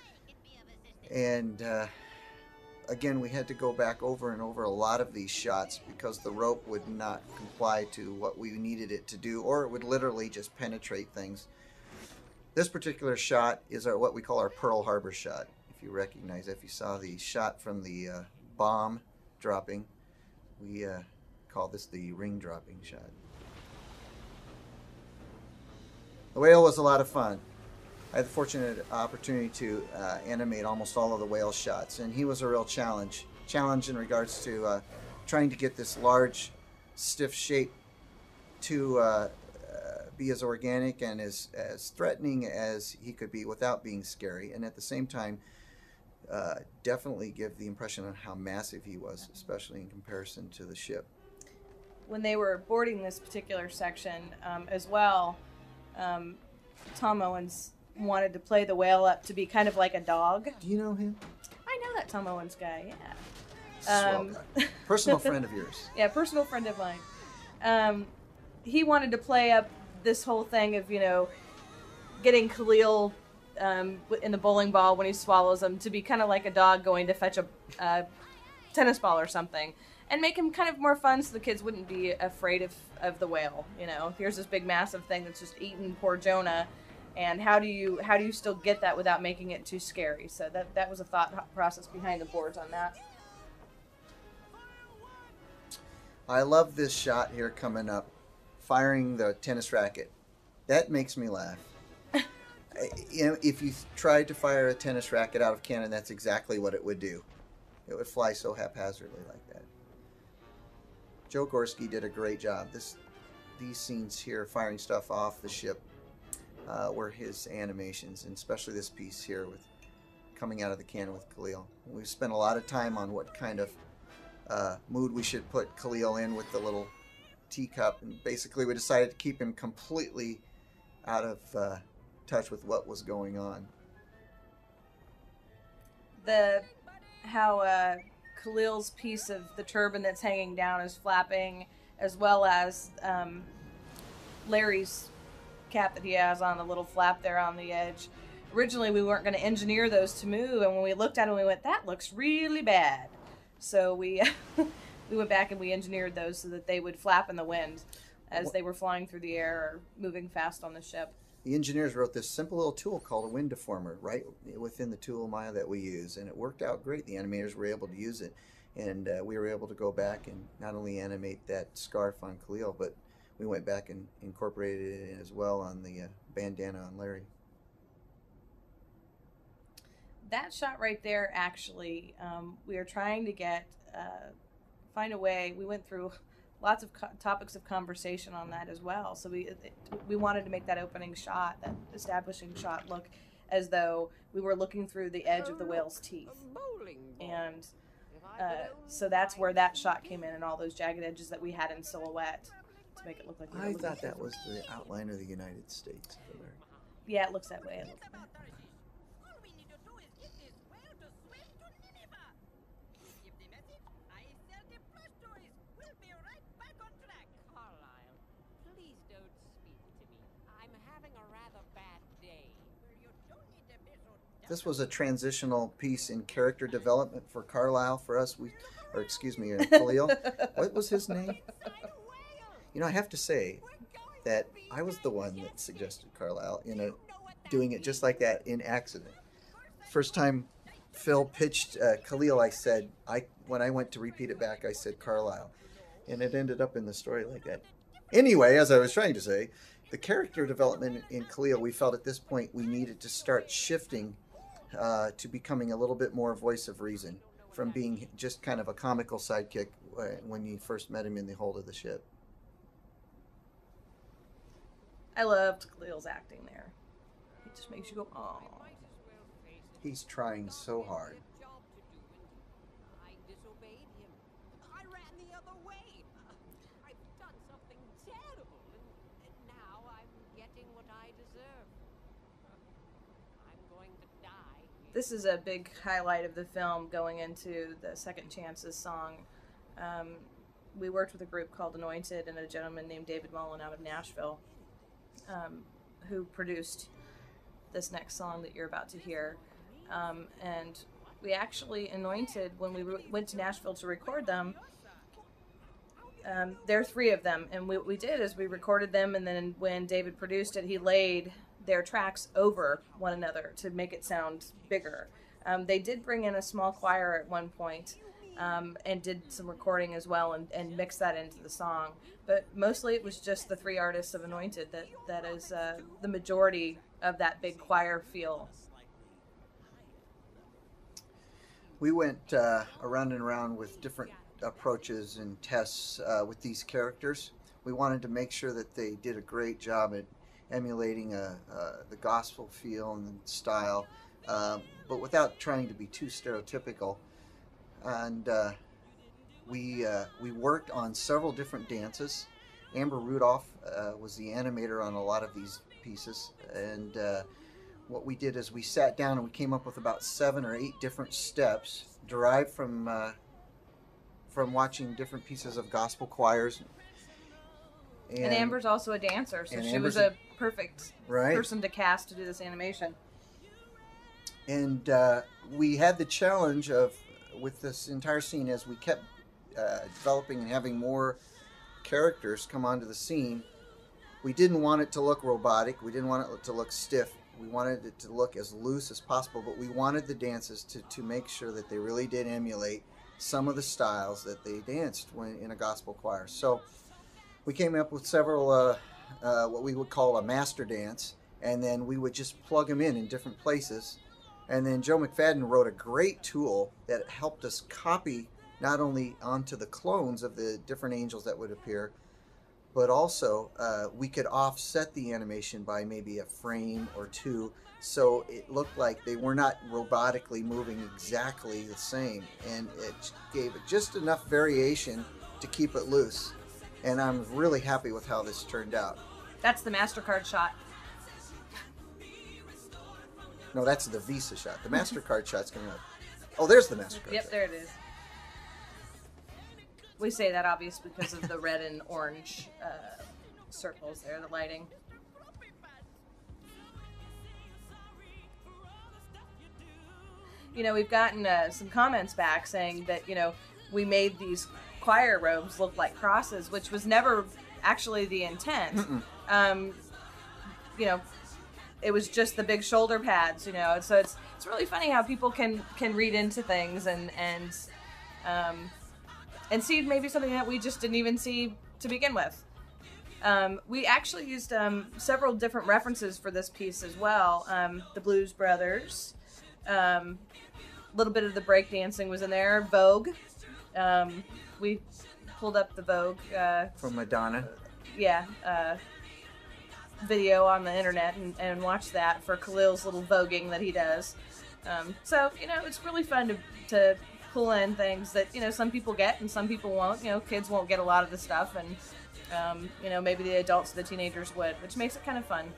And again, we had to go back over and over a lot of these shots because the rope would not comply to what we needed it to do, or it would literally just penetrate things. This particular shot is what we call our Pearl Harbor shot. If you recognize, if you saw the shot from the bomb dropping, we call this the ring dropping shot. The whale was a lot of fun. I had the fortunate opportunity to animate almost all of the whale shots, and he was a real challenge in regards to trying to get this large, stiff shape to be as organic and as threatening as he could be without being scary, and at the same time definitely give the impression of how massive he was, especially in comparison to the ship. When they were boarding this particular section as well, Tom Owens wanted to play the whale up to be kind of like a dog. Do you know him? I know that Tom Owens guy, yeah. Swell guy. Personal friend of yours. Yeah, personal friend of mine. He wanted to play up this whole thing of, you know, getting Khalil in the bowling ball when he swallows him to be kind of like a dog going to fetch a tennis ball or something, and make him kind of more fun so the kids wouldn't be afraid of the whale. You know, here's this big massive thing that's just eating poor Jonah, and how do you still get that without making it too scary? So that was a thought process behind the boards on that. I love this shot here coming up, firing the tennis racket. That makes me laugh. You know, if you tried to fire a tennis racket out of cannon, that's exactly what it would do. It would fly so haphazardly like that. Joe Gorski did a great job. These scenes here, firing stuff off the ship, were his animations, and especially this piece here with coming out of the cannon with Khalil. We've spent a lot of time on what kind of mood we should put Khalil in with the little teacup, and basically we decided to keep him completely out of touch with what was going on. How Khalil's piece of the turban that's hanging down is flapping, as well as Larry's cap that he has on, a little flap there on the edge. Originally we weren't going to engineer those to move, and when we looked at them we went, that looks really bad. So we we went back and we engineered those so that they would flap in the wind. as they were flying through the air or moving fast on the ship. The engineers wrote this simple little tool called a wind deformer right within the tool Maya that we use, and it worked out great. The animators were able to use it, and we were able to go back and not only animate that scarf on Khalil, but we went back and incorporated it as well on the bandana on Larry. That shot right there, actually, we are trying to find a way. We went through lots of topics of conversation on that as well. So we wanted to make that opening shot, that establishing shot, look as though we were looking through the edge of the whale's teeth. And so that's where that shot came in, and all those jagged edges that we had in silhouette to make it look like we were I looking thought through that was the outline of the United States. Yeah, it looks that way. All we need to do is get this whale to swim to Nineveh. Give the message. I sell the plush toys. We'll be right back on track. Carlisle, please don't speak to me. I'm having a rather bad day. Well, you don't need to be so This was a transitional piece in character development for Carlisle for us. Khalil. What was his name? You know, I have to say that I was the one that suggested Carlisle doing it just like that in accident. First time Phil pitched Khalil, I said, when I went to repeat it back, I said Carlisle. And it ended up in the story like that. Anyway, as I was trying to say, the character development in Khalil, we felt at this point we needed to start shifting to becoming a little bit more voice of reason, from being just kind of a comical sidekick when you first met him in the hold of the ship. I loved Khalil's acting there. He just makes you go, oh. He's trying so hard. I disobeyed him. I ran the other way. I've done something terrible, and now I'm getting what I deserve. I'm going to die. This is a big highlight of the film going into the Second Chances song. We worked with a group called Anointed and a gentleman named David Mullen out of Nashville, who produced this next song that you're about to hear. And we actually Anointed, when we went to Nashville to record them, there are three of them, and what we did is we recorded them, and then when David produced it, he laid their tracks over one another to make it sound bigger. They did bring in a small choir at one point, and did some recording as well, and mix that into the song. But mostly it was just the three artists of Anointed that is the majority of that big choir feel. We went around and around with different approaches and tests with these characters. We wanted to make sure that they did a great job at emulating the gospel feel and style, but without trying to be too stereotypical. And we worked on several different dances. Amber Rudolph was the animator on a lot of these pieces, and what we did is we sat down and we came up with about 7 or 8 different steps derived from watching different pieces of gospel choirs. And Amber's also a dancer, so she was a perfect person to cast to do this animation. And we had the challenge of, with this entire scene, as we kept developing and having more characters come onto the scene, we didn't want it to look robotic. We didn't want it to look stiff. We wanted it to look as loose as possible, but we wanted the dances to make sure that they really did emulate some of the styles that they danced when in a gospel choir. So we came up with several what we would call a master dance, and then we would just plug them in different places. And then Joe McFadden wrote a great tool that helped us copy not only onto the clones of the different angels that would appear, but also we could offset the animation by maybe a frame or two, so it looked like they were not robotically moving exactly the same, and it gave it just enough variation to keep it loose. And I'm really happy with how this turned out. That's the MasterCard shot. No, that's the Visa shot. The MasterCard shot's coming up. Oh, there's the MasterCard Yep, shot. there it is. We say that obvious because of the red and orange circles there, the lighting. You know, we've gotten some comments back saying that, you know, we made these choir robes look like crosses, which was never actually the intent. You know, it was just the big shoulder pads, you know. So it's really funny how people can read into things and see maybe something that we just didn't even see to begin with. We actually used several different references for this piece as well. The Blues Brothers, a little bit of the breakdancing was in there. Vogue, we pulled up the Vogue From Madonna. Video on the internet and watched that for Khalil's little voguing that he does. So, you know, it's really fun to pull in things that, you know, some people get and some people won't. You know, kids won't get a lot of the stuff, and you know, maybe the adults, the teenagers would, which makes it kind of fun.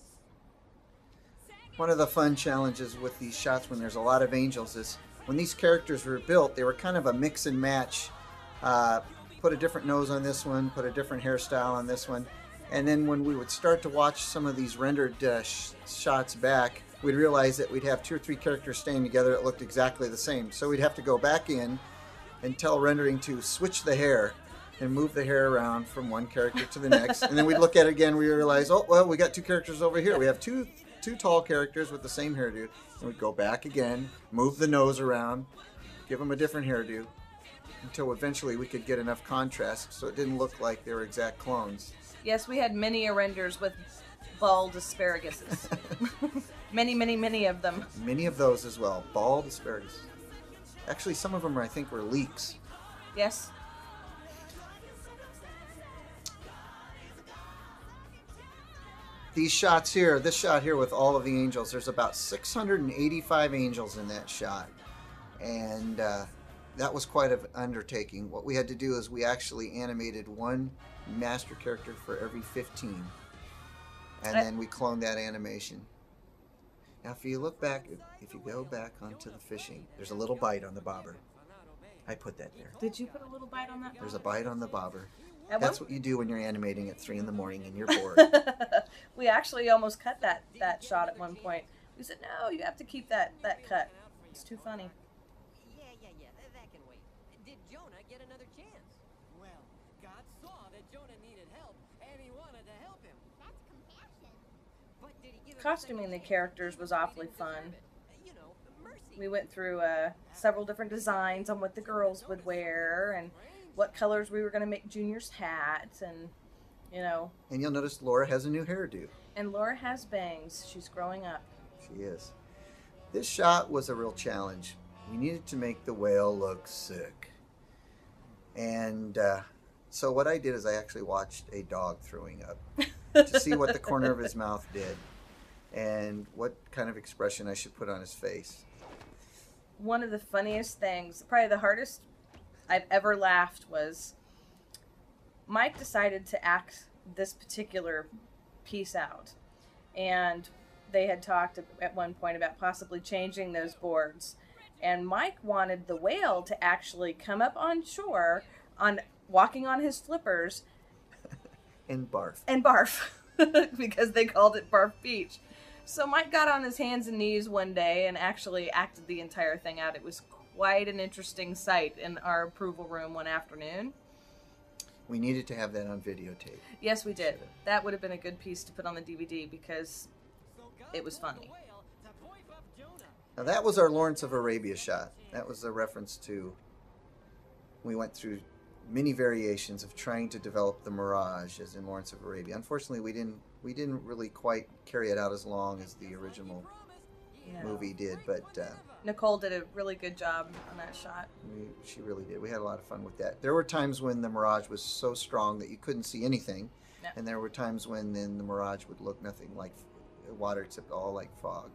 One of the fun challenges with these shots when there's a lot of angels is when these characters were built, they were kind of a mix and match. Put a different nose on this one, put a different hairstyle on this one. And then when we would start to watch some of these rendered shots back, we'd realize that we'd have 2 or 3 characters staying together that looked exactly the same. So we'd have to go back in and tell rendering to switch the hair and move the hair around from one character to the next. And then we'd look at it again, we realize, oh, well, we got 2 characters over here. We have two tall characters with the same hairdo. And we'd go back again, move the nose around, give them a different hairdo, until eventually we could get enough contrast so it didn't look like they were exact clones. Yes, we had many renders with bald asparaguses. many of them. Many of those as well. Bald asparagus. Actually, some of them, I think, were leeks. Yes. These shots here, this shot here with all of the angels, there's about 685 angels in that shot. And that was quite an undertaking. What we had to do is we actually animated one master character for every 15. And then we cloned that animation. Now if you look back, if you go back onto the fishing, there's a little bite on the bobber. I put that there. Did you put a little bite on that? There's a bite on the bobber. At That's one- what you do when you're animating at 3 in the morning and you're bored. We actually almost cut that shot at one point. We said, no, you have to keep that cut. It's too funny. Yeah, that can wait. Did Jonah get another chance? Well, God saw that Jonah needed help, and he wanted to help him. That's compassion. But did he give him a Costuming the second chance? characters was He awfully didn't deserve fun. it. You know, mercy. We went through several different designs on what the girls would wear and what colors we were going to make Junior's hats, and you know. And you'll notice Laura has a new hairdo. And Laura has bangs. She's growing up. She is. This shot was a real challenge. We needed to make the whale look sick. And so what I did is I actually watched a dog throwing up to see what the corner of his mouth did and what kind of expression I should put on his face. One of the funniest things, probably the hardest I've ever laughed, was Mike decided to act this particular piece out. And they had talked at one point about possibly changing those boards. And Mike wanted the whale to actually come up on shore, walking on his flippers, And barf. and barf, because they called it Barf Beach. So Mike got on his hands and knees one day and actually acted the entire thing out. It was quite an interesting sight in our approval room one afternoon. We needed to have that on videotape. Yes, we did. That would have been a good piece to put on the DVD because it was funny. Now that was our Lawrence of Arabia shot. That was a reference to, we went through many variations of trying to develop the Mirage as in Lawrence of Arabia. Unfortunately, we didn't really quite carry it out as long as the original movie did, but Nicole did a really good job on that shot. she really did. We had a lot of fun with that. There were times when the Mirage was so strong that you couldn't see anything, Yeah. and there were times when then the Mirage would look nothing like water except all like fog.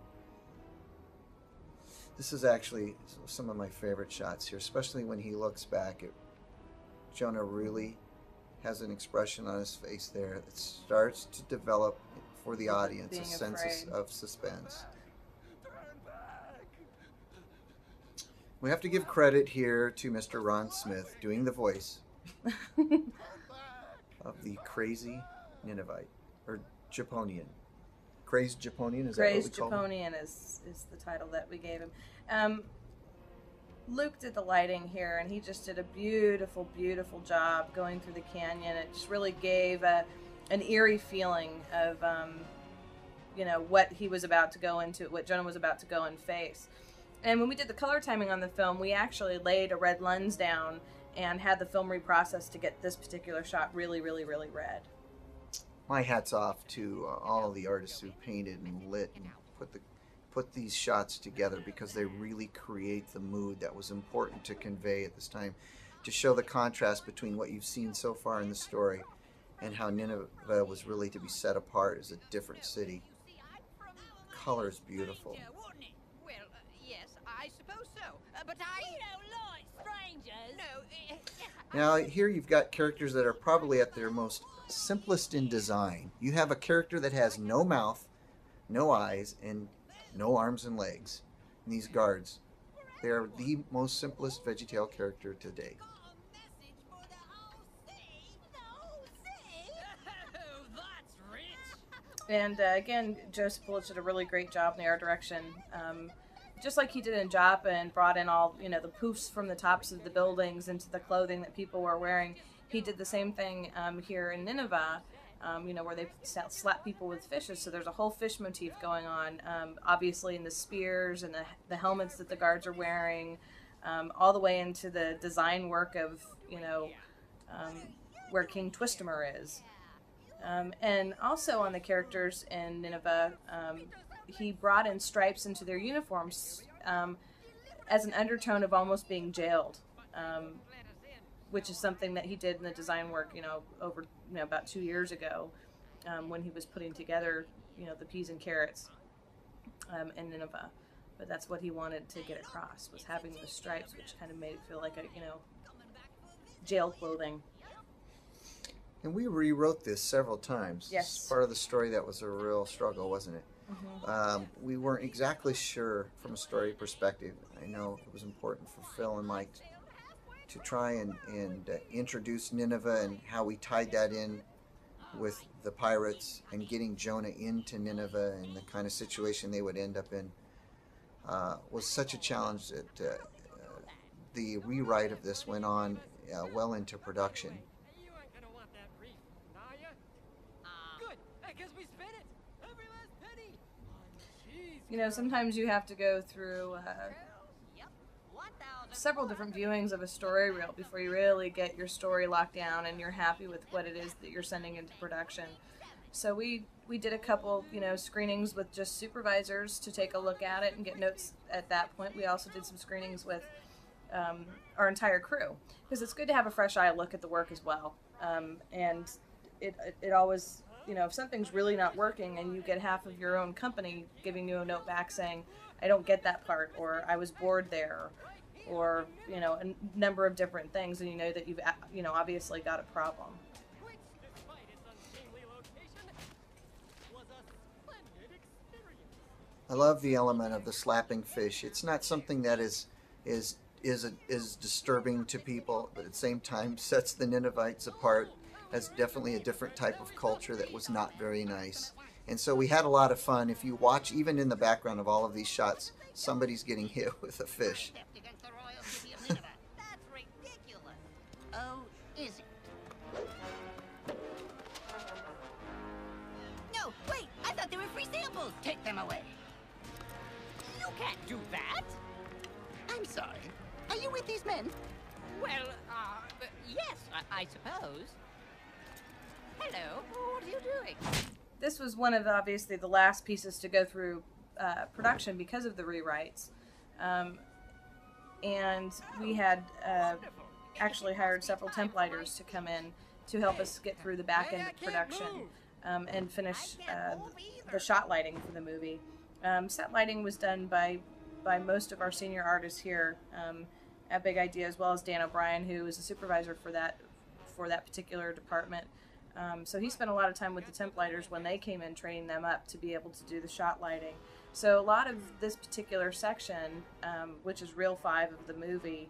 This is actually some of my favorite shots here, especially when he looks back at Jonah. Really has an expression on his face there that starts to develop for the audience Being a sense afraid. of suspense. We have to give credit here to Mr. Ron Smith doing the voice of the crazy Ninevite, or Japonian. Crazed Japonian, is that what we Crazed call him? Japonian is the title that we gave him. Luke did the lighting here, and he just did a beautiful, beautiful job going through the canyon. It just really gave an eerie feeling of, you know, what he was about to go into, what Jonah was about to go and face. And when we did the color timing on the film, we actually laid a red lens down and had the film reprocessed to get this particular shot really, really, really red. My hat's off to all of the artists who painted and lit and put these shots together, because they really create the mood that was important to convey at this time, to show the contrast between what you've seen so far in the story and how Nineveh was really to be set apart as a different city. Color is beautiful. Well, yes, I suppose so. But I... We don't like strangers. No, Now here you've got characters that are probably at their most simplest in design. You have a character that has no mouth, no eyes, and no arms and legs. And these guards, they are the most simplest VeggieTale character to date. That's rich. And again, Joseph Pulich did a really great job in the art direction. Just like he did in Joppa and brought in all, you know, the poofs from the tops of the buildings into the clothing that people were wearing, he did the same thing here in Nineveh, you know, where they slap people with fishes. So there's a whole fish motif going on, obviously in the spears and the helmets that the guards are wearing, all the way into the design work of, you know, where King Twistimer is. And also on the characters in Nineveh, he brought in stripes into their uniforms as an undertone of almost being jailed, which is something that he did in the design work, you know, over, you know, about 2 years ago, when he was putting together, you know, the peas and carrots in Nineveh. But that's what he wanted to get across, was having the stripes, which kind of made it feel like a, you know, jail clothing. And we rewrote this several times. Yes. It's part of the story that was a real struggle, wasn't it? Mm-hmm. We weren't exactly sure from a story perspective. I know it was important for Phil and Mike to try and introduce Nineveh and how we tied that in with the pirates and getting Jonah into Nineveh and the kind of situation they would end up in was such a challenge that the rewrite of this went on well into production. You aren't gonna want that refund, are you? Good, because we spent it. Every last penny. On cheese. You know, sometimes you have to go through several different viewings of a story reel before you really get your story locked down and you're happy with what it is that you're sending into production. So we did a couple, you know, screenings with just supervisors to take a look at it and get notes at that point. We also did some screenings with our entire crew, because it's good to have a fresh eye look at the work as well. And it always, you know, if something's really not working and you get half of your own company giving you a note back saying, I don't get that part, or I was bored there, or, you know, a number of different things, and you know that you've, you know, obviously got a problem. Which, despite its unseemly location, was a splendid experience. I love the element of the slapping fish. It's not something that is disturbing to people, but at the same time sets the Ninevites apart as definitely a different type of culture that was not very nice. And so we had a lot of fun. If you watch, even in the background of all of these shots, somebody's getting hit with a fish. Against the royal city of Nineveh. That's ridiculous. Oh, is it? No, wait! I thought they were free samples! Take them away. You can't do that! I'm sorry. Are you with these men? Well, yes, I suppose. Hello, what are you doing? This was one of, obviously, the last pieces to go through production because of the rewrites. And we had actually hired several templighters to come in to help us get through the back end of production and finish the shot lighting for the movie. Set lighting was done by most of our senior artists here at Big Idea, as well as Dan O'Brien, who is a supervisor for that particular department. So he spent a lot of time with the Templighters when they came in, training them up to be able to do the shot lighting. So a lot of this particular section, which is reel 5 of the movie,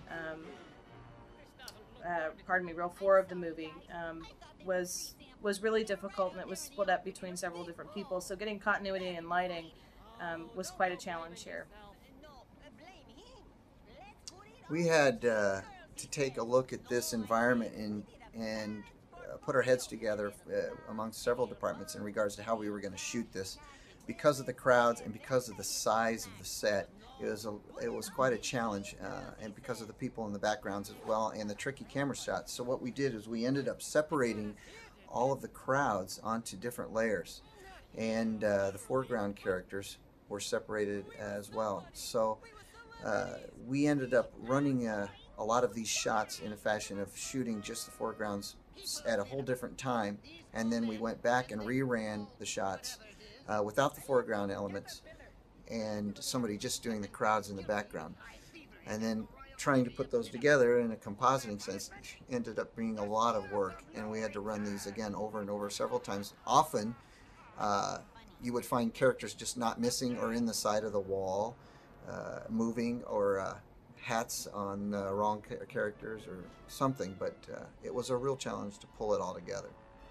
reel 4 of the movie, was really difficult, and it was split up between several different people. So getting continuity and lighting was quite a challenge here. We had to take a look at this environment and put our heads together amongst several departments in regards to how we were going to shoot this. Because of the crowds and because of the size of the set, it was quite a challenge, and because of the people in the backgrounds as well and the tricky camera shots. So what we did is we ended up separating all of the crowds onto different layers, and the foreground characters were separated as well. So we ended up running a lot of these shots in a fashion of shooting just the foregrounds at a whole different time, and then we went back and reran the shots without the foreground elements and somebody just doing the crowds in the background, and then trying to put those together in a compositing sense ended up being a lot of work, and we had to run these again over and over several times. Often you would find characters just not missing or in the side of the wall, moving, or hats on wrong characters or something, but it was a real challenge to pull it all together.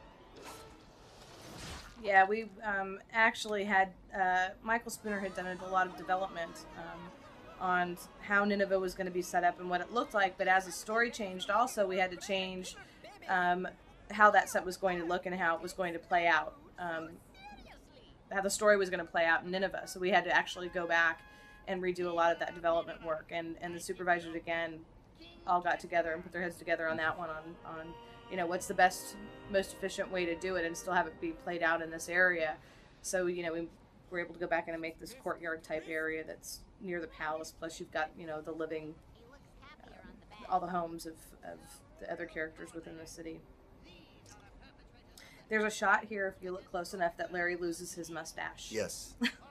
Yeah, we actually had Michael Spooner had done a lot of development on how Nineveh was going to be set up and what it looked like, but as the story changed also, we had to change how that set was going to look and how it was going to play out, how the story was going to play out in Nineveh. So we had to actually go back and redo a lot of that development work, and the supervisors again all got together and put their heads together on that one, on you know, what's the best, most efficient way to do it and still have it be played out in this area. So, you know, we were able to go back and make this courtyard type area that's near the palace, plus you've got, you know, the living, all the homes of the other characters within the city. There's a shot here, if you look close enough, that Larry loses his mustache. Yes.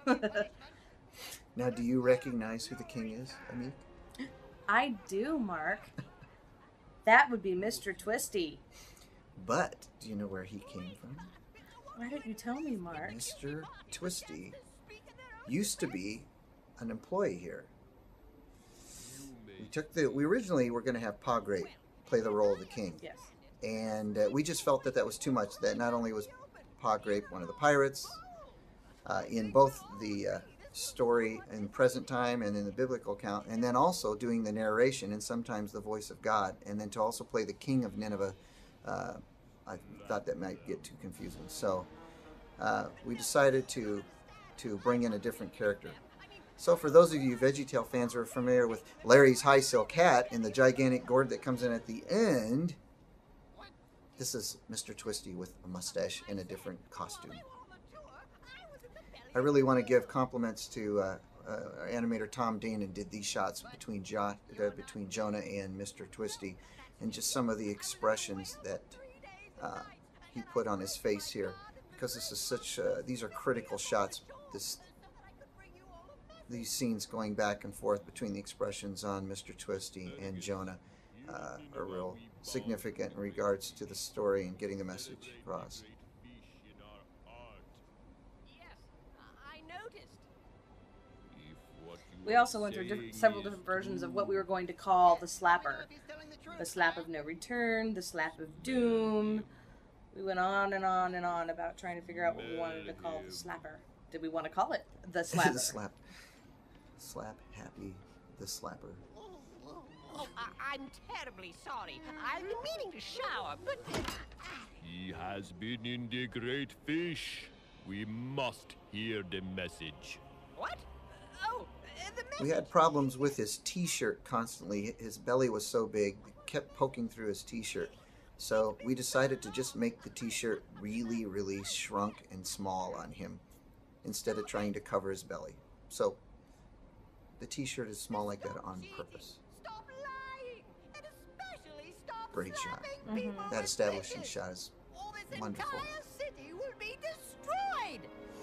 Now, do you recognize who the king is, Amik? I do, Mark. That would be Mr. Twisty. But do you know where he came from? Why don't you tell me, Mark? Mr. Twisty used to be an employee here. We originally were going to have Pa Grape play the role of the king. Yes. And we just felt that was too much. That not only was Pa Grape one of the pirates in both the story in present time and in the biblical account, and then also doing the narration and sometimes the voice of God, and then to also play the king of Nineveh, I thought that might get too confusing. So we decided to bring in a different character. So for those of you VeggieTale fans who are familiar with Larry's high silk hat and the gigantic gourd that comes in at the end, this is Mr. Twisty with a mustache and a different costume. I really want to give compliments to our animator Tom Danon. Did these shots between Jonah and Mr. Twisty, and just some of the expressions that he put on his face here, because this is such these are critical shots. These scenes going back and forth between the expressions on Mr. Twisty and Jonah are real significant in regards to the story and getting the message across. We also went through several different versions of what we were going to call the slapper. The slap of no return, the slap of doom. We went on and on and on about trying to figure out what we wanted to call the slapper. Did we want to call it the slapper? The slap happy, the slapper. Oh, I'm terribly sorry. I've been meaning to shower, but... He has been in the great fish. We must hear the message. What? Oh, the message. We had problems with his t-shirt constantly. His belly was so big, it kept poking through his t-shirt. So we decided to just make the t-shirt really, really shrunk and small on him instead of trying to cover his belly. So the t-shirt is small like that on purpose. Stop lying, and especially stop Great shot. slapping people That with establishing bitches. shot is Or this wonderful. entire city will be destroyed.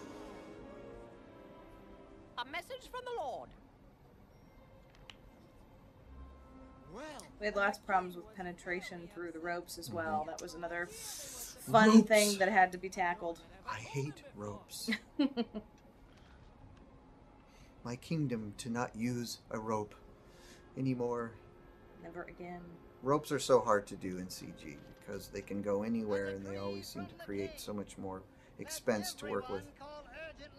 A message from the Lord. Well, We had lots of problems with penetration through the ropes as well. That was another fun thing that had to be tackled. I hate ropes. My kingdom to not use a rope anymore. Never again. Ropes are so hard to do in CG because they can go anywhere and they always seem to create so much more expense to work with.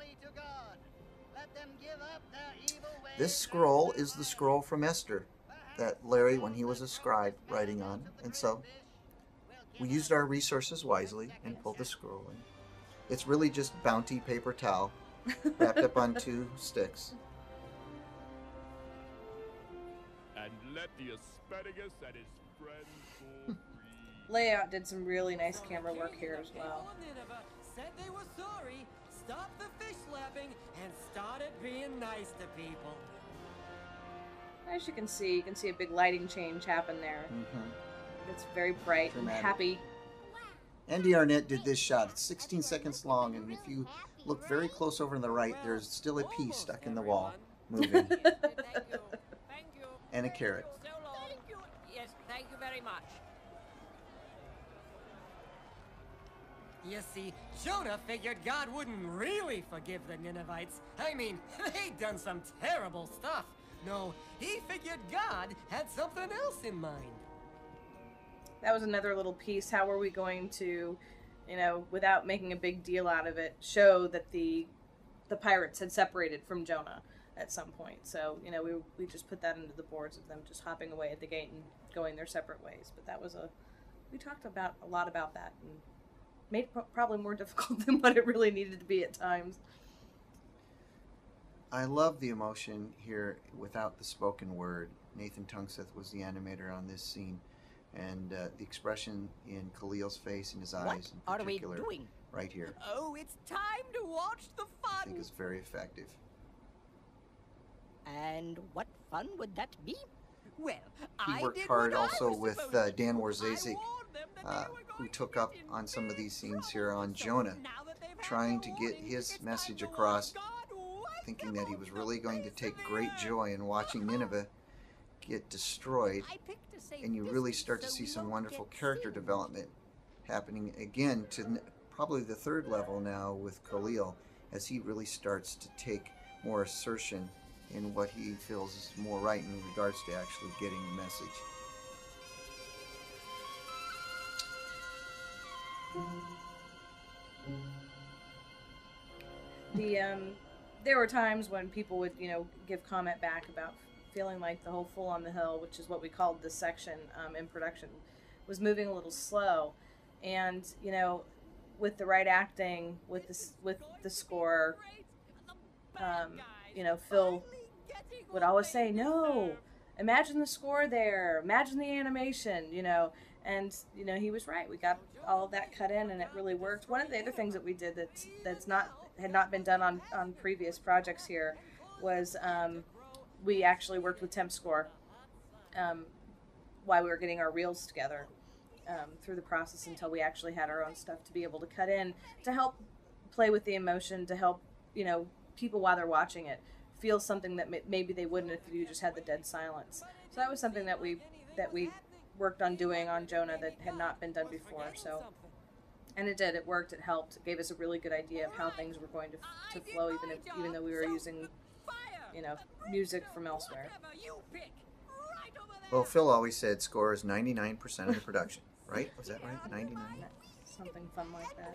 This scroll is the scroll from Esther. that Larry, when he was a scribe, writing on. And so we used our resources wisely and pulled the scroll in. It's really just Bounty paper towel wrapped up on 2 sticks. And let the asparagus and his friends go free. Layout did some really nice camera work here as well. Nineveh said they were sorry, stopped the fish slapping, and started being nice to people. As you can see a big lighting change happen there. Mm-hmm. It's very bright Dramatic. and happy. Andy Arnett did this shot. It's 16 seconds long, and if you look very close over on the right, there's still a pea stuck in the wall, moving, Thank you. Thank you. and a carrot. So long. Thank you. Yes, thank you very much. You see, Jonah figured God wouldn't really forgive the Ninevites. I mean, they'd done some terrible stuff. No, he figured God had something else in mind. That was another little piece. How were we going to, without making a big deal out of it, show that the pirates had separated from Jonah at some point? So, we just put that into the boards of them just hopping away at the gate and going their separate ways. But that was we talked about a lot about that and made it probably more difficult than what it really needed to be at times. I love the emotion here without the spoken word. Nathan Tungseth was the animator on this scene, and the expression in Khalil's face and his eyes What in are we particular, doing? right here, Oh, it's time to watch the I think fun. is very effective. And what fun would that be? Well, He I worked did hard what I also was with supposed to Dan do. Warzazik, I warned them that they were who going took to up get on some of these in scenes here on trouble. Jonah, Now that they've had trying the to get warning, his it's time message to warn across, God what thinking the that he was most really going to place take of great earth. joy in watching Nineveh get destroyed, I picked a safe and you really distance start to so see we some won't wonderful get character seen. development happening again to probably the 3rd level now with Khalil, as he really starts to take more assertion in what he feels is more right in regards to actually getting the message. There were times when people would, give comment back about feeling like the whole Fool on the Hill, which is what we called this section in production, was moving a little slow. And, with the right acting, with the score, Phil would always say, no, imagine the score there, imagine the animation, and, he was right. We got all of that cut in, and it really worked. One of the other things that we did had not been done on previous projects here was we actually worked with Temp Score while we were getting our reels together through the process until we actually had our own stuff to be able to cut in to help play with the emotion, to help people while they're watching it feel something that maybe they wouldn't if you just had the dead silence. So that was something that we worked on doing on Jonah that had not been done before. So, and it did. It worked. It helped. It gave us a really good idea of how things were going to flow, even though we were using music from elsewhere. Well, Phil always said score is 99% of the production, right? Was that right? 99? Something fun like that.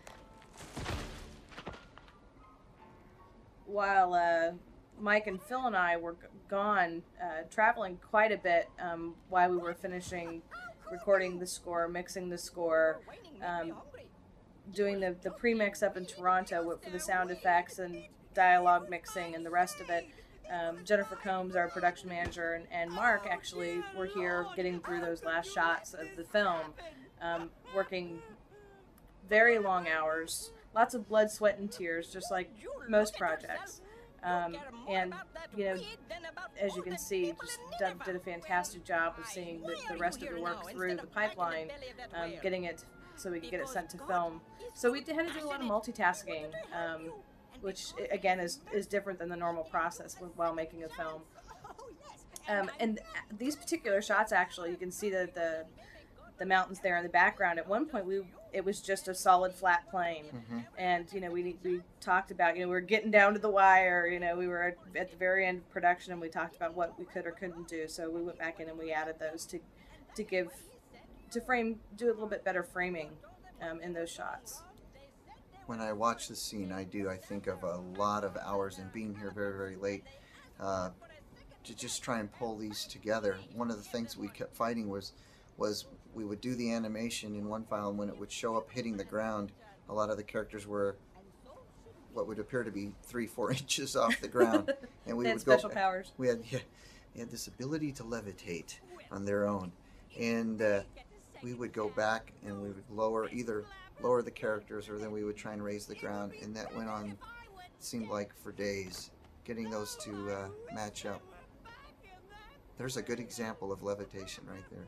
While Mike and Phil and I were gone, traveling quite a bit while we were finishing recording the score, mixing the score, doing the pre-mix up in Toronto for the sound effects and dialogue mixing and the rest of it. Jennifer Combs, our production manager, and Mark actually were here getting through those last shots of the film, working very long hours, lots of blood, sweat, and tears, just like most projects. And, as you can see, just Doug did a fantastic job of seeing the rest of the work through the pipeline, getting it so we could get it sent to film. So we had to do a lot of multitasking, which again is different than the normal process while making a film. And these particular shots, actually, you can see that the mountains there in the background. At one point, it was just a solid flat plane, and we talked about we were getting down to the wire. We were at the very end of production, and we talked about what we could or couldn't do. So we went back in and we added those to do a little bit better framing in those shots. When I watch the scene, I think of a lot of hours and being here very, very late to just try and pull these together. One of the things we kept fighting was we would do the animation in one file, and when it would show up hitting the ground, a lot of the characters were what would appear to be 3-4 inches off the ground, and we They had would special go. powers. We had they had this ability to levitate on their own, and we would go back and we would either lower the characters, or then we would try and raise the ground, and that went on, seemed like, for days, getting those to match up. There's a good example of levitation right there.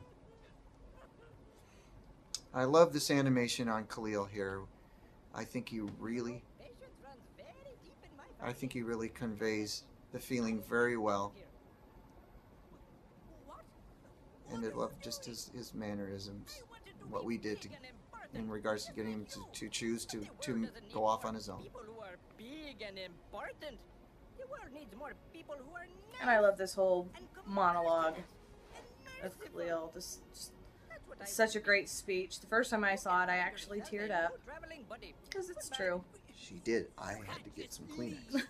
I love this animation on Khalil here. I think he really conveys the feeling very well. And I love just his mannerisms, what we did in regards to getting him to choose to go off on his own. People who are big and important. The world needs more people who are And I love this whole monologue of Khalil. Just such a great speech. The first time I saw it, I actually teared up because it's true. She did. I had to get some Kleenex.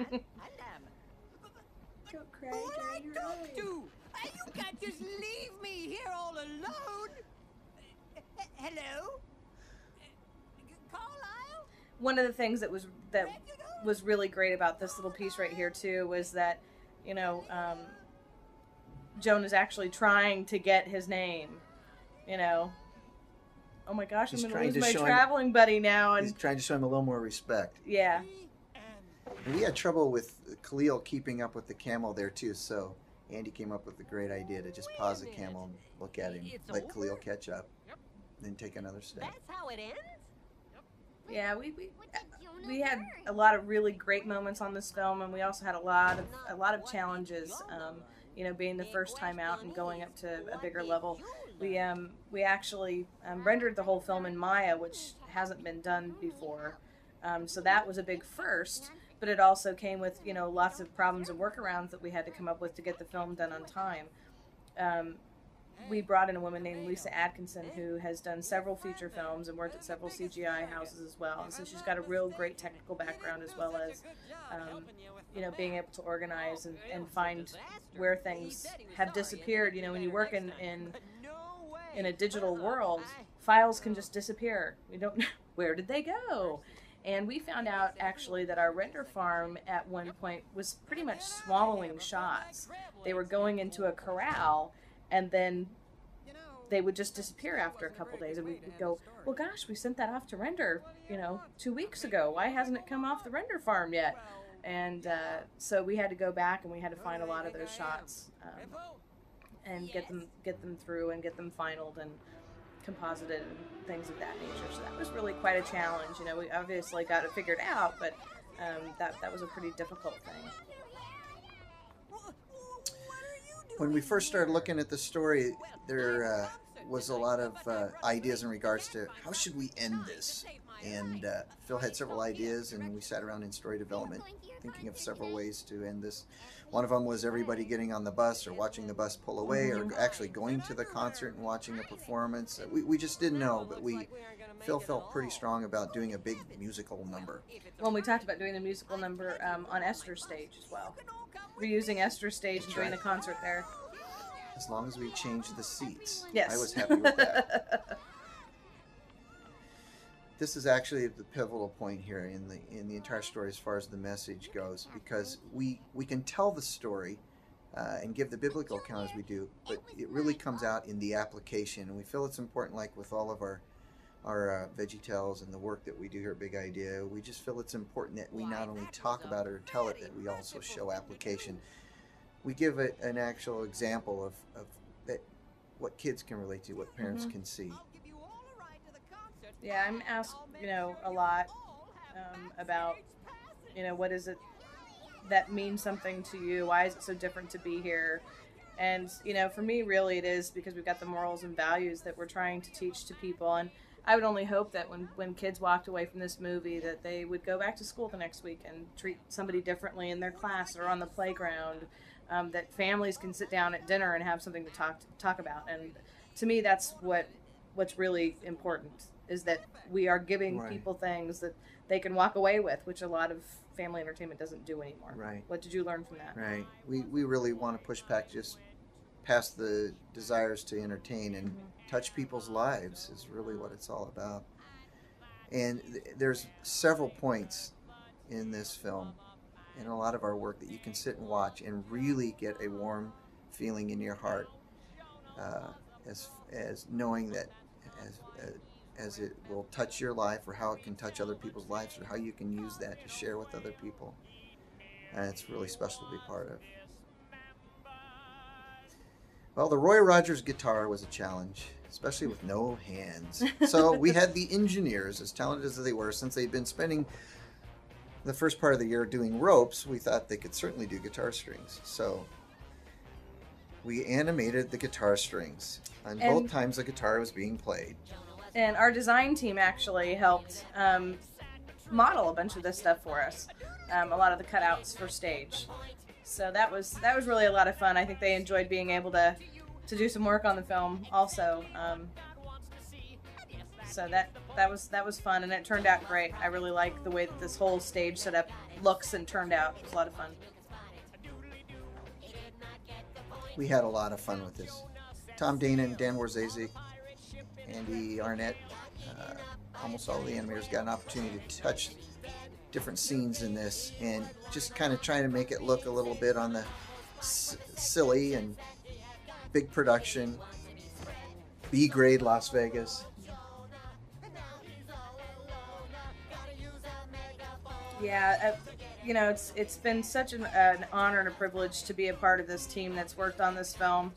Don't cry, Who would I Daddy, talk to? You can't just leave me here all alone. Hello? Carlisle? One of the things that was really great about this little piece right here too was that, you know, Joan is actually trying to get his name. You know, oh my gosh, He's I'm trying gonna lose to my show him- traveling buddy now, He's and trying to show him a little more respect. yeah, And we had trouble with Khalil keeping up with the camel there too, so Andy came up with a great idea to just pause the camel and look at him, It's let over? Khalil catch up, then take another step. That's how it ends? yeah, we had a lot of really great moments on this film, and we also had a lot of challenges. You know, being the first time out and going up to a bigger level. We actually rendered the whole film in Maya, which hasn't been done before. So that was a big first, but it also came with, you know, lots of problems and workarounds that we had to come up with to get the film done on time. We brought in a woman named Lisa Atkinson, who has done several feature films and worked at several CGI houses as well. And so she's got a real great technical background, as well as, you know, being able to organize and find where things have disappeared. You know, when you work in a digital world, files can just disappear. We don't know, where did they go? And we found out actually that our render farm at one point was pretty much swallowing shots. They were going into a corral, and then they would just disappear after a couple days, and we would go, well gosh, we sent that off to render, you know, 2 weeks ago. Why hasn't it come off the render farm yet? And so we had to go back and we had to find a lot of those shots and get them through and get them finaled and composited and things of that nature. So that was really quite a challenge. You know, we obviously got it figured out, but that was a pretty difficult thing. When we first started looking at the story, there was a lot of ideas in regards to how should we end this. And Phil had several ideas, and we sat around in story development thinking of several ways to end this. One of them was everybody getting on the bus or watching the bus pull away, or actually going to the concert and watching a performance. We just didn't know, but Phil felt pretty strong about doing a big musical number. Well, we talked about doing the musical number on Esther's stage as well. Reusing Esther's stage and doing the concert there. As long as we changed the seats. Yes. I was happy with that. This is actually the pivotal point here in the entire story as far as the message goes, because we can tell the story and give the biblical account as we do, but it really comes out in the application, and we feel it's important, like with all of our VeggieTales and the work that we do here at Big Idea. We just feel it's important that we not only talk about it or tell it, that we also show application. We give it an actual example of that, what kids can relate to, what parents can see. Yeah, I'm asked, you know, a lot about, you know, what is it that means something to you? Why is it so different to be here? And, you know, for me, really, it is because we've got the morals and values that we're trying to teach to people. And I would only hope that when kids walked away from this movie, that they would go back to school the next week and treat somebody differently in their class or on the playground. That families can sit down at dinner and have something to talk about. And to me, that's what what's really important, is that we are giving Right. people things that they can walk away with, which a lot of family entertainment doesn't do anymore. Right. What did you learn from that? Right. We really want to push back just past the desires to entertain and touch people's lives is really what it's all about. And there's several points in this film and a lot of our work that you can sit and watch and really get a warm feeling in your heart, as knowing that as it will touch your life, or how it can touch other people's lives, or how you can use that to share with other people. And it's really special to be part of. Well, the Roy Rogers guitar was a challenge, especially with no hands. So we had the engineers, as talented as they were, since they'd been spending the first part of the year doing ropes, we thought they could certainly do guitar strings. So we animated the guitar strings on both times the guitar was being played. And our design team actually helped model a bunch of this stuff for us. A lot of the cutouts for stage. So that was really a lot of fun. I think they enjoyed being able to do some work on the film also. So that was fun, and it turned out great. I really like the way that this whole stage setup looks and turned out. It was a lot of fun. We had a lot of fun with this. Tom Dana and Dan Warzazek, Andy Arnett, almost all the animators got an opportunity to touch different scenes in this and just kind of trying to make it look a little bit on the silly and big production, B-grade Las Vegas. Yeah, it's been such an honor and a privilege to be a part of this team that's worked on this film.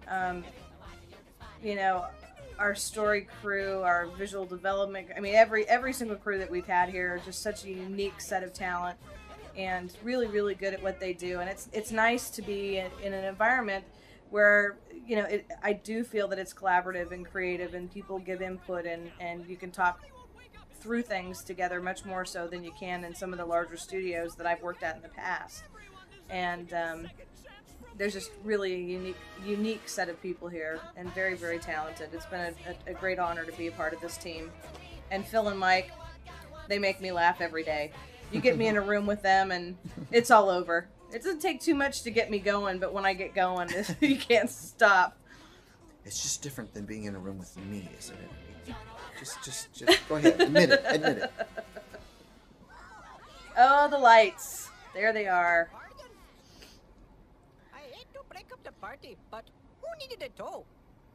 Our story crew, our visual development, I mean, every single crew that we've had here, just such a unique set of talent, and really, really good at what they do. And it's nice to be in an environment where, I do feel that it's collaborative and creative, and people give input, and you can talk through things together much more so than you can in some of the larger studios that I've worked at in the past. And there's just really a unique set of people here, and very, very talented. It's been a great honor to be a part of this team. And Phil and Mike, they make me laugh every day. You get me in a room with them and it's all over. It doesn't take too much to get me going, but when I get going, you can't stop. It's just different than being in a room with me, isn't it? Just go ahead, admit it. Oh, the lights. There they are. I hate to break up the party, but who needed a tow?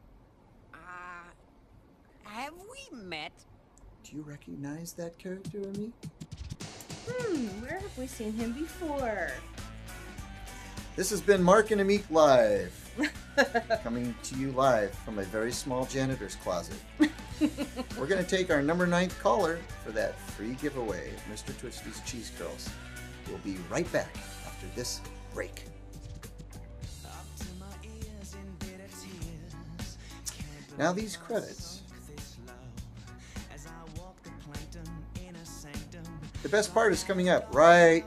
Have we met? Do you recognize that character in me? Where have we seen him before? This has been Mark and Amik Live, coming to you live from a very small janitor's closet. We're going to take our number 9th caller for that free giveaway of Mr. Twisty's Cheese Curls. We'll be right back after this break. Now these credits. The best part is coming up right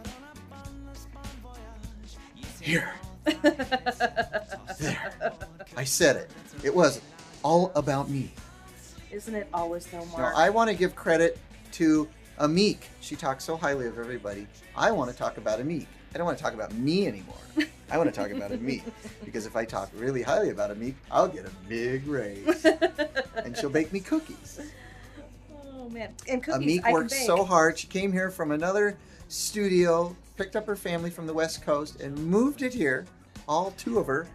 here. There. I said it. It was all about me. Isn't it always though, Now, Mark? I want to give credit to Amik. She talks so highly of everybody. I want to talk about Amik. I don't want to talk about me anymore. I want to talk about Amik. Because if I talk really highly about Amik, I'll get a big raise. And she'll bake me cookies. Oh, man. And cookies, Amik I can worked bake. so hard. She came here from another studio, picked up her family from the West Coast, and moved it here, all 2 of her.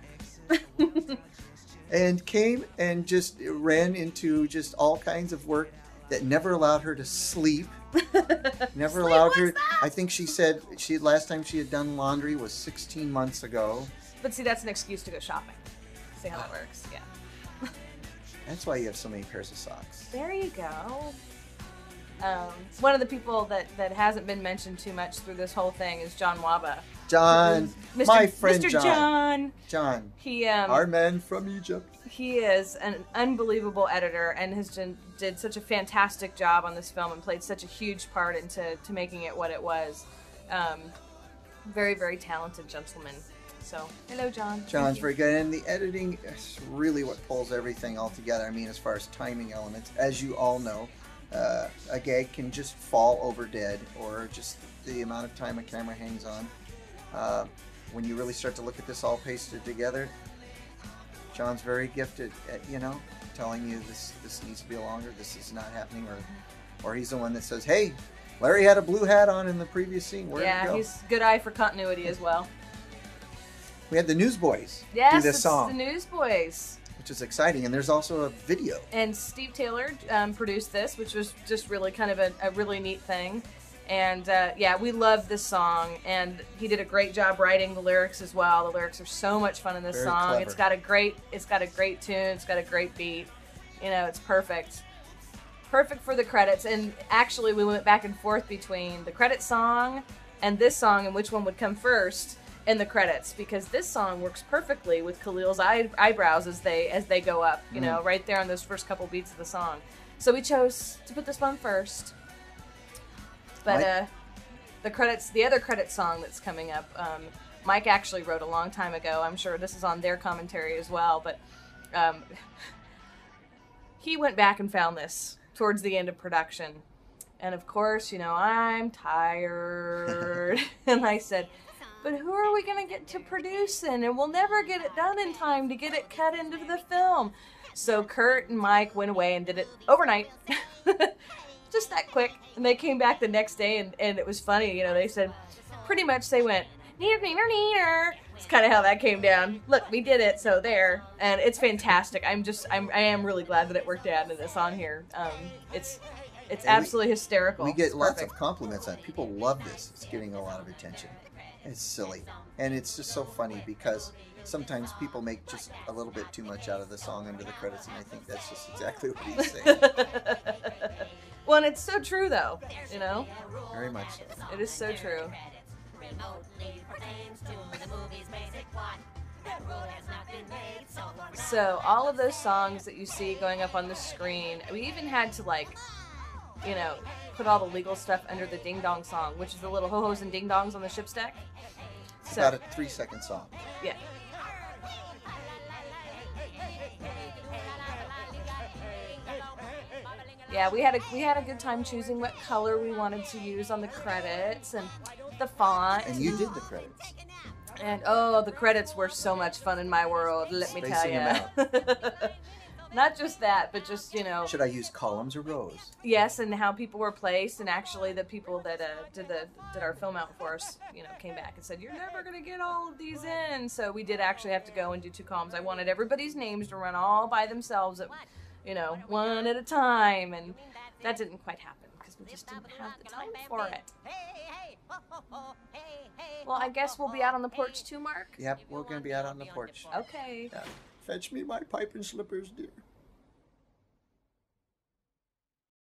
And came and just ran into just all kinds of work that never allowed her to sleep. Never allowed her. I think she said last time she had done laundry was 16 months ago. But see, that's an excuse to go shopping. See how that works. Yeah. That's why you have so many pairs of socks. There you go. One of the people that hasn't been mentioned too much through this whole thing is John Waba. John, my friend Mr. John. John. He our man from Egypt. He is an unbelievable editor and did such a fantastic job on this film and played such a huge part into making it what it was. Very, very talented gentleman. So, hello, John. John's very good, and the editing is really what pulls everything all together. I mean, as far as timing elements, as you all know, a gag can just fall over dead, or just the amount of time a camera hangs on. When you really start to look at this all pasted together, John's very gifted at, you know, telling you this needs to be longer, this is not happening, or he's the one that says, hey, Larry had a blue hat on in the previous scene. Where'd it go? He's good eye for continuity as well. We had the Newsboys Yes, do this it's song, the Newsboys. which is exciting, and there's also a video. And Steve Taylor produced this, which was just really kind of a really neat thing. And yeah, we love this song, and he did a great job writing the lyrics as well. The lyrics are so much fun in this Very song. clever. It's got a great tune. It's got a great beat. You know, it's perfect. Perfect for the credits. And actually, we went back and forth between the credit song and this song, and which one would come first in the credits, because this song works perfectly with Khalil's eyebrows as they go up. You know, right there on those first couple beats of the song. So we chose to put this one first. But the other credit song that's coming up, Mike actually wrote a long time ago. I'm sure this is on their commentary as well, but he went back and found this towards the end of production. And of course, you know, I'm tired. And I said, but who are we going to get to produce it? And we'll never get it done in time to get it cut into the film. So Kurt and Mike went away and did it overnight. Just that quick. And they came back the next day, and it was funny. You know, they said, pretty much they went, neener, neener, neener. It's kind of how that came down. Look, we did it, so there. And it's fantastic. I am really glad that it worked out in this on here. It's absolutely hysterical. We get It's lots perfect. of compliments on it. People love this. It's getting a lot of attention. It's silly. And it's just so funny because sometimes people make just a little bit too much out of the song under the credits, and I think that's just exactly what he's saying. Well, and it's so true, though. You know? Very much so. It is so true. So all of those songs that you see going up on the screen, we even had to, like, you know, put all the legal stuff under the Ding Dong song, which is the little ho-hos and ding dongs on the ship's deck. It's So, about a 3-second song. yeah. Yeah, we had a good time choosing what color we wanted to use on the credits and the font. And you did the credits. And oh, the credits were so much fun in my world, let me tell Spacing you. them Not just that, but just, you know, Should I use columns or rows? yes, and how people were placed, and actually the people that did our film out for us, you know, came back and said, you're never going to get all of these in. So we did actually have to go and do 2 columns. I wanted everybody's names to run all by themselves, at, you know, one at a time, and that didn't quite happen because we just didn't have the time for it. Well, I guess we'll be out on the porch too, Mark? Yep, we're going to be out on the porch. Okay. Yeah. Fetch me my pipe and slippers, dear.